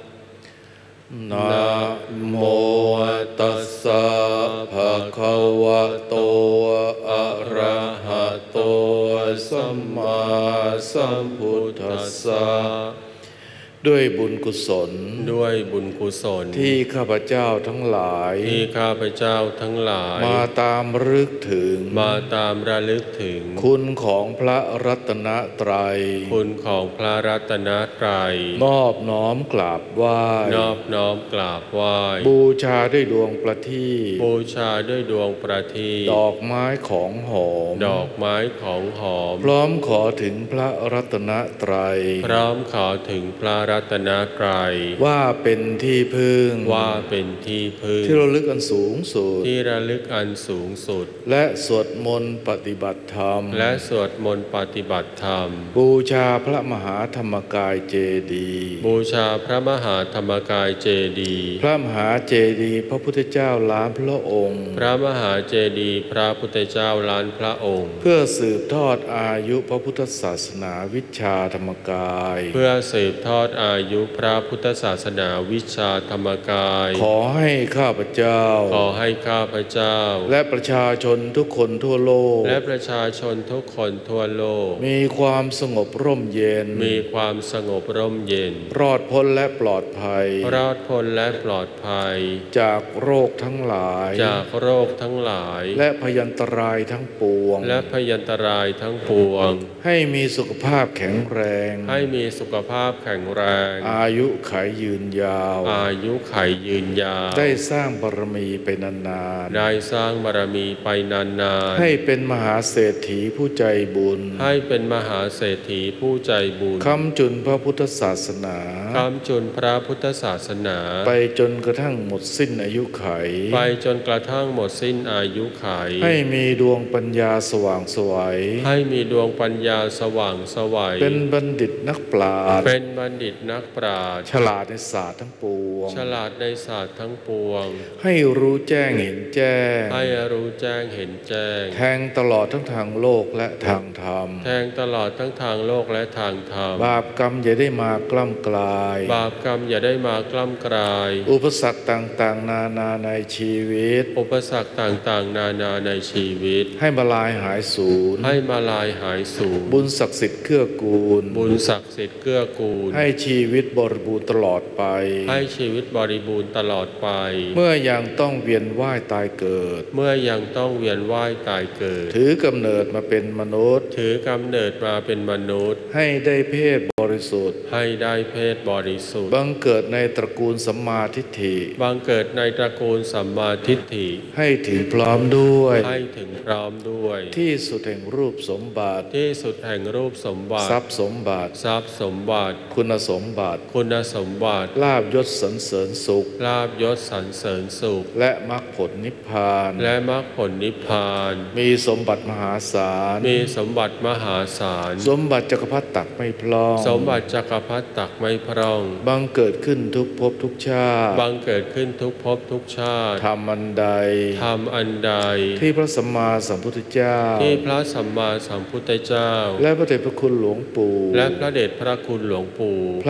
นะโมตัสสะภะคะวะโตอะระหะโตสัมมาสัมพุทธัสสะด้วยบุญกุศลด้วยบุญกุศลที่ข้าพเจ้าทั้งหลายที่ข้าพเจ้าทั้งหลายมาตามระลึกถึงมาตามระลึกถึงคุณของพระรัตนตรัยคุณของพระรัตนตรัยนอบน้อมกราบไหว้นอบน้อมกราบไหว้บูชาด้วยดวงประทีปบูชาด้วยดวงประทีปดอกไม้ของหอมดอกไม้ของหอมพร้อมขอถึงพระรัตนตรัยพร้อมขอถึงพระรัตนตรัยว่าเป็นที่พึ่งว่าเป็นที่พึ่งที่ระลึกอันสูงสุดที่ระลึกอันสูงสุดและสวดมนต์ปฏิบัติธรรมและสวดมนต์ปฏิบัติธรรมบูชาพระมหาธรรมกายเจดีย์บูชาพระมหาธรรมกายเจดีย์พระมหาเจดีย์พระพุทธเจ้าล้านพระองค์พระมหาเจดีย์พระพุทธเจ้าล้านพระองค์เพื่อสืบทอดอายุพระพุทธศาสนาวิชาธรรมกายเพื่อสืบทอดอายุพระพุทธศาสนาวิชาธรรมกายขอให้ข้าพเจ้าขอให้ข้าพเจ้าและประชาชนทุกคนทั่วโลกและประชาชนทุกคนทั่วโลกมีความสงบร่มเย็นมีความสงบร่มเย็นรอดพ้นและปลอดภัยรอดพ้นและปลอดภัยจากโรคทั้งหลายจากโรคทั้งหลายและพยันตรายทั้งปวงและพยันตรายทั้งปวงให้มีสุขภาพแข็งแรงให้มีสุขภาพแข็งแรงอายุขัยยืนยาวอายุขัยยืนยาวได้สร้างบารมีไปนานๆได้สร้างบารมีไปนานๆให้เป็นมหาเศรษฐีผู้ใจบุญให้เป็นมหาเศรษฐีผู้ใจบุญค้ำจุนพระพุทธศาสนาค้ำจุนพระพุทธศาสนาไปจนกระทั่งหมดสิ้นอายุขัยไปจนกระทั่งหมดสิ้นอายุขัยให้มีดวงปัญญาสว่างไสวให้มีดวงปัญญาสว่างไสวเป็นบัณฑิตนักปราชญ์เป็นบัณฑิตนักปราชญ์ฉลาดในศาสตร์ทั้งปวงฉลาดในศาสตร์ทั้งปวงให้รู้แจ้งเห็นแจ้งให้รู้แจ้งเห็นแจ้งแทงตลอดทั้งทางโลกและทางธรรมแทงตลอดทั้งทางโลกและทางธรรมบาปกรรมอย่าได้มากล้ำกลายบาปกรรมอย่าได้มากล้ำกลายอุปสรรคต่างๆนานาในชีวิตอุปสรรคต่างๆนานาในชีวิตให้มาลายหายสูญให้มาลายหายสูญบุญศักดิ์สิทธิ์เกื้อกูลบุญศักดิ์สิทธิ์เกื้อกูลให้ชีวิตบริบูรณ์ตลอดไปให้ชีวิตบริบูรณ์ตลอดไปเมื่อยังต้องเวียนว่ายตายเกิดเมื่อยังต้องเวียนว่ายตายเกิดถือกำเนิดมาเป็นมนุษย์ถือกำเนิดมาเป็นมนุษย์ให้ได้เพศบริสุทธิ์ให้ได้เพศบริสุทธิ์บังเกิดในตระกูลสัมมาทิฏฐิบังเกิดในตระกูลสัมมาทิฏฐิให้ถึงพร้อมด้วยให้ถึงพร้อมด้วยที่สุดแห่งรูปสมบัติที่สุดแห่งรูปสมบัติทรัพย์สมบัติทรัพย์สมบัติคุณสมบัติคุณสมบัติลาภยศสรรเสริญสุขลาภยศสรรเสริญสุขและมรรคผลนิพพานและมรรคผลนิพพานมีสมบัติมหาศาลมีสมบัติมหาศาลสมบัติจักรพรรดิตักไม่พร่องสมบัติจักรพรรดิตักไม่พร่องบังเกิดขึ้นทุกภพทุกชาติบังเกิดขึ้นทุกภพทุกชาติธรรมอันใดธรรมอันใดที่พระสัมมาสัมพุทธเจ้าที่พระสัมมาสัมพุทธเจ้าและพระเดชพระคุณหลวงปู่และพระเดชพระคุณหลวงปู่พระ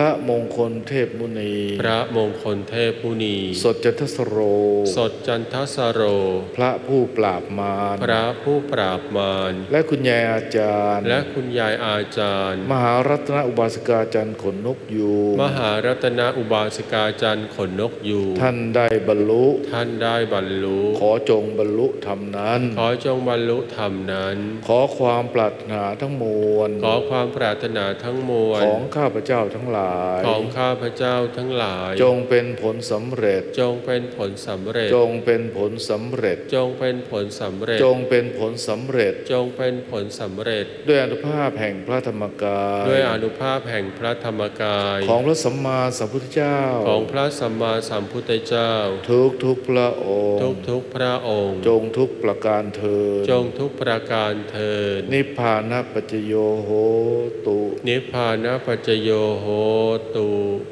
พระมงคลเทพมุนีพระมงคลเทพมุนีสดจันทสโรสดจันทสโรพระผู้ปราบมารพระผู้ปราบมารและคุณยายอาจารย์และคุณยายอาจารย์มหารัตนอุบาสิกาจันทร์ขนนกยูงมหารัตนอุบาสิกาจันทร์ขนนกยูงท่านได้บรรลุท่านได้บรรลุขอจงบรรลุธรรมนั้นขอจงบรรลุธรรมนั้นขอความปรารถนาทั้งมวลขอความปรารถนาทั้งมวลของข้าพเจ้าทั้งหลายของข้าพเจ้าทั้งหลายจงเป็นผลสำเร็จจงเป็นผลสำเร็จจงเป็นผลสำเร็จจงเป็นผลสำเร็จจงเป็นผลสำเร็จจงเป็นผลสำเร็จด้วยอานุภาพแห่งพระธรรมกายด้วยอานุภาพแห่งพระธรรมกายของพระสัมมาสัมพุทธเจ้าของพระสัมมาสัมพุทธเจ้าทุกทุกพระองค์ทุกทุกพระองค์จงทุกประการเถิดจงทุกประการเถิดนิพพานะปัจจโยโหตุนิพพานะปัจจโยโหตุ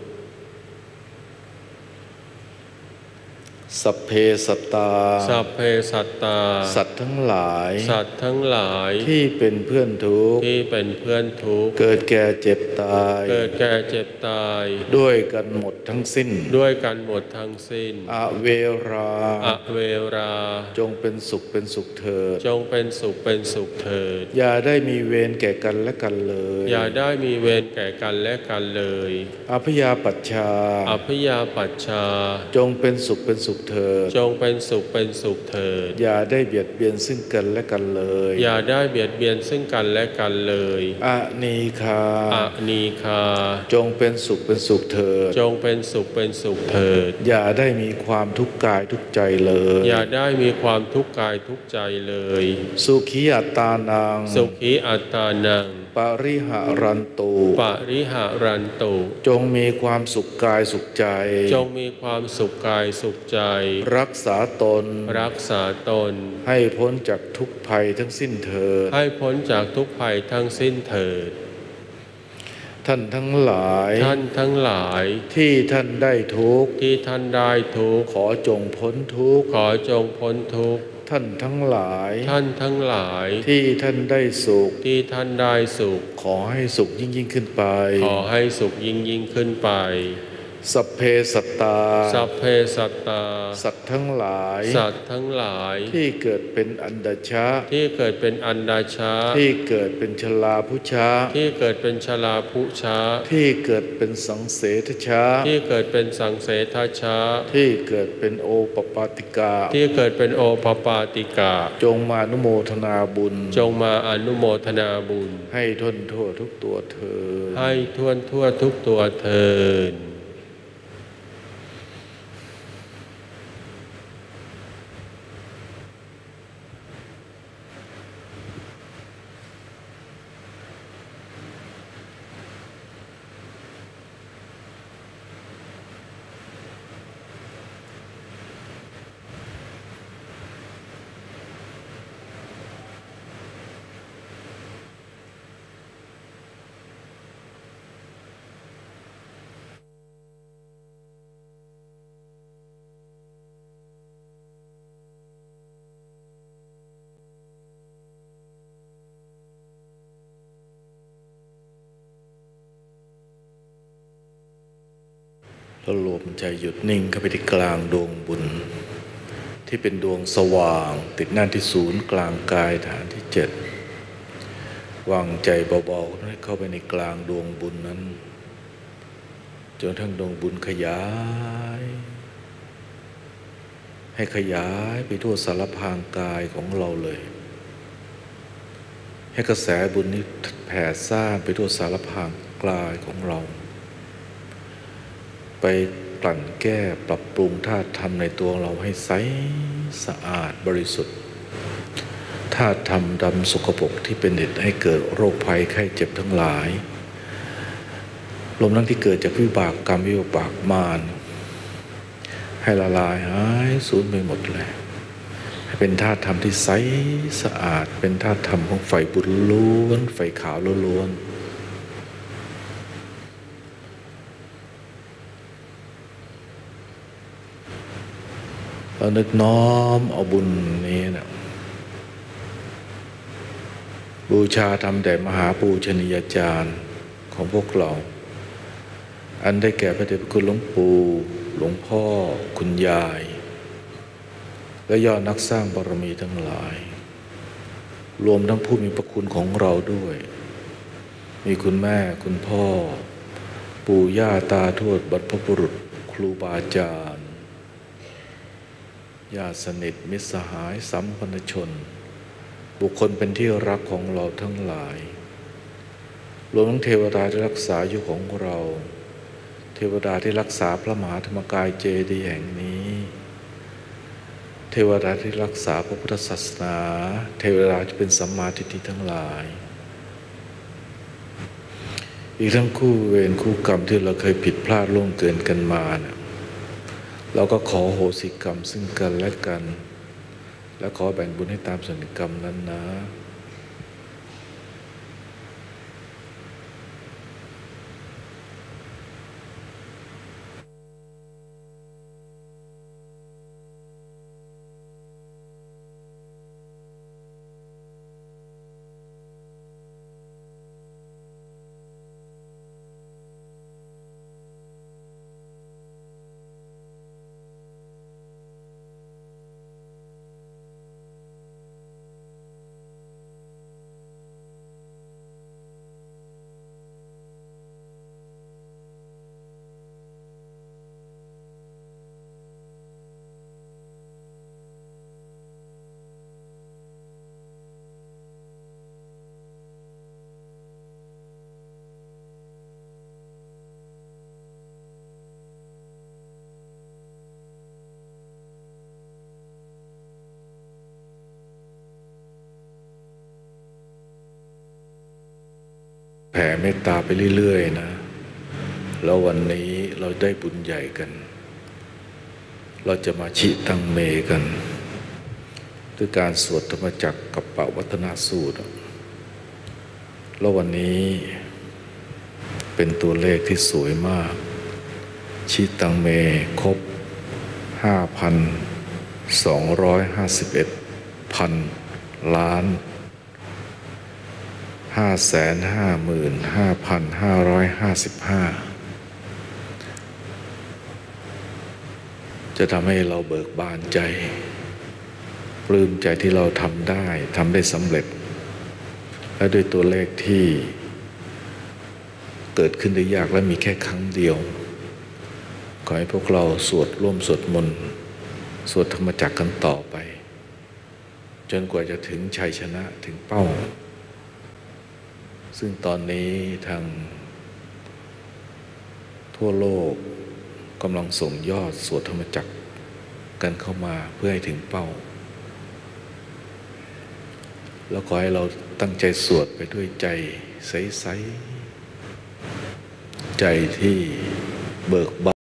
สัพเพสัตตาสัพเพสัตตาสัตว์ทั้งหลายสัตว์ทั้งหลายที่เป็นเพื่อนทุกข์ที่เป็นเพื่อนทุกข์เกิดแก่เจ็บตายเกิดแก่เจ็บตายด้วยกันหมดทั้งสิ้นด้วยกันหมดทั้งสิ้นอเวราอเวราจงเป็นสุขเป็นสุขเถิดจงเป็นสุขเป็นสุขเถิดอย่าได้มีเวรแก่กันและกันเลยอย่าได้มีเวรแก่กันและกันเลยอภิยาปัชชาอภิยาปัชชาจงเป็นสุขเป็นสุขเถิดจงเป็นสุขเป็นสุขเถิดอย่าได้เบียดเบียนซึ่งกันและกันเลยอย่าได้เบียดเบียนซึ่งกันและกันเลยอนีคาอนีคาจงเป็นสุขเป็นสุขเถิดจงเป็นสุขเป็นสุขเถิดอย่าได้มีความทุกข์กายทุกข์ใจเลยอย่าได้มีความทุกข์กายทุกข์ใจเลยสุขีอัตตานังสุขีอัตตานังปริหารันตุปริหารันตุจงมีความสุขกายสุขใจจงมีความสุขกายสุขใจรักษาตนรักษาตนให้พ้นจากทุกภัยทั้งสิ้นเถิดให้พ้นจากทุกภัยทั้งสิ้นเถิดท่านทั้งหลายท่านทั้งหลายที่ท่านได้ทุกข์ที่ท่านได้ทุกข์ขอจงพ้นทุกข์ขอจงพ้นทุกข์ท่านทั้งหลายท่านทั้งหลายที่ท่านได้สุขที่ท่านได้สุขขอให้สุขยิ่งยิ่งขึ้นไปขอให้สุขยิ่งยิ่งขึ้นไปสัพเพสัตตาสัพเพสัตตาสัตว์ทั้งหลายสัตว์ทั้งหลายที่เกิดเป็นอันดชะที่เกิดเป็นอันดาชะที่เกิดเป็นชลาภุชะที่เกิดเป็นชลาภุชะที่เกิดเป็นสังเสทชะที่เกิดเป็นสังเสทชะที่เกิดเป็นโอปปาติกาที่เกิดเป็นโอปปาติกาจงมาอนุโมทนาบุญจงมาอนุโมทนาบุญให้ท่วนทั่วทุกตัวเถิดให้ท่วนทั่วทุกตัวเถิดรวมใจหยุดนิ่งเข้าไปที่กลางดวงบุญที่เป็นดวงสว่างติดหน้าที่ศูนย์กลางกายฐานที่เจ็ดวางใจเบาๆให้เข้าไปในกลางดวงบุญนั้นจนทั้งดวงบุญขยายให้ขยายไปทั่วสารพางกายของเราเลยให้กระแสบุญนี้แผ่ซ่านไปทั่วสารพางกายของเราไปกลั่นแก้ปรับปรุงธาตุธรรมในตัวเราให้ใสสะอาดบริสุทธิ์ธาตุธรรมดำสกปรกที่เป็นเหตุให้เกิดโรคภัยไข้เจ็บทั้งหลายรวมทั้งที่เกิดจากวิบากกรรมวิบากมารให้ละลายหายสูญไปหมดเลยให้เป็นธาตุธรรมที่ใสสะอาดเป็นธาตุธรรมของไฟบุญล้วนไฟขาวล้วนเรานึกน้อมเอาบุญนี้นะบูชาทำแด่มหาปูชนียาจารย์ของพวกเราอันได้แก่พระเดชพระคุณหลวงปู่หลวงพ่อคุณยายและยอดนักสร้างบารมีทั้งหลายรวมทั้งผู้มีพระคุณของเราด้วยมีคุณแม่คุณพ่อปู่ย่าตาทวดบรรพบุรุษครูบาอาจารย์ญาติสนิทมิตรสหายสัมพันธชนบุคคลเป็นที่รักของเราทั้งหลายรวมทั้งเทวดาที่รักษาอยู่ของเราเทวดาที่รักษาพระมหาธรรมกายเจดีย์แห่งนี้เทวดาที่รักษาพระพุทธศาสนาเทวดาที่เป็นสัมมาทิฏฐิทั้งหลายอีกทั้งคู่เวรคู่กรรมที่เราเคยผิดพลาดล่วงเกินกันมาเนี่ยเราก็ขอโหสิกรรมซึ่งกันและกันและขอแบ่งบุญให้ตามส่วนกรรมนั้นนะแผ่เมตตาไปเรื่อยๆนะแล้ววันนี้เราได้บุญใหญ่กันเราจะมาชิตังเมกันด้วยการสวดธรรมจักรกับปวัตนสูตรแล้ววันนี้เป็นตัวเลขที่สวยมากชิตังเมครบ ห้าพันสองร้อยห้าสิบเอ็ด พันล้านห้าแสนห้าหมื่นห้าพันห้าร้อยห้าสิบห้าจะทำให้เราเบิกบานใจปลื้มใจที่เราทำได้ทำได้สำเร็จและด้วยตัวเลขที่เกิดขึ้นได้ยากและมีแค่ครั้งเดียวขอให้พวกเราสวดร่วมสวดมนต์สวดธรรมจักรกันต่อไปจนกว่าจะถึงชัยชนะถึงเป้าซึ่งตอนนี้ทางทั่วโลกกำลังส่งยอดสวดธรรมจักรกันเข้ามาเพื่อให้ถึงเป้าแล้วขอให้เราตั้งใจสวดไปด้วยใจใสๆใจที่เบิกบาน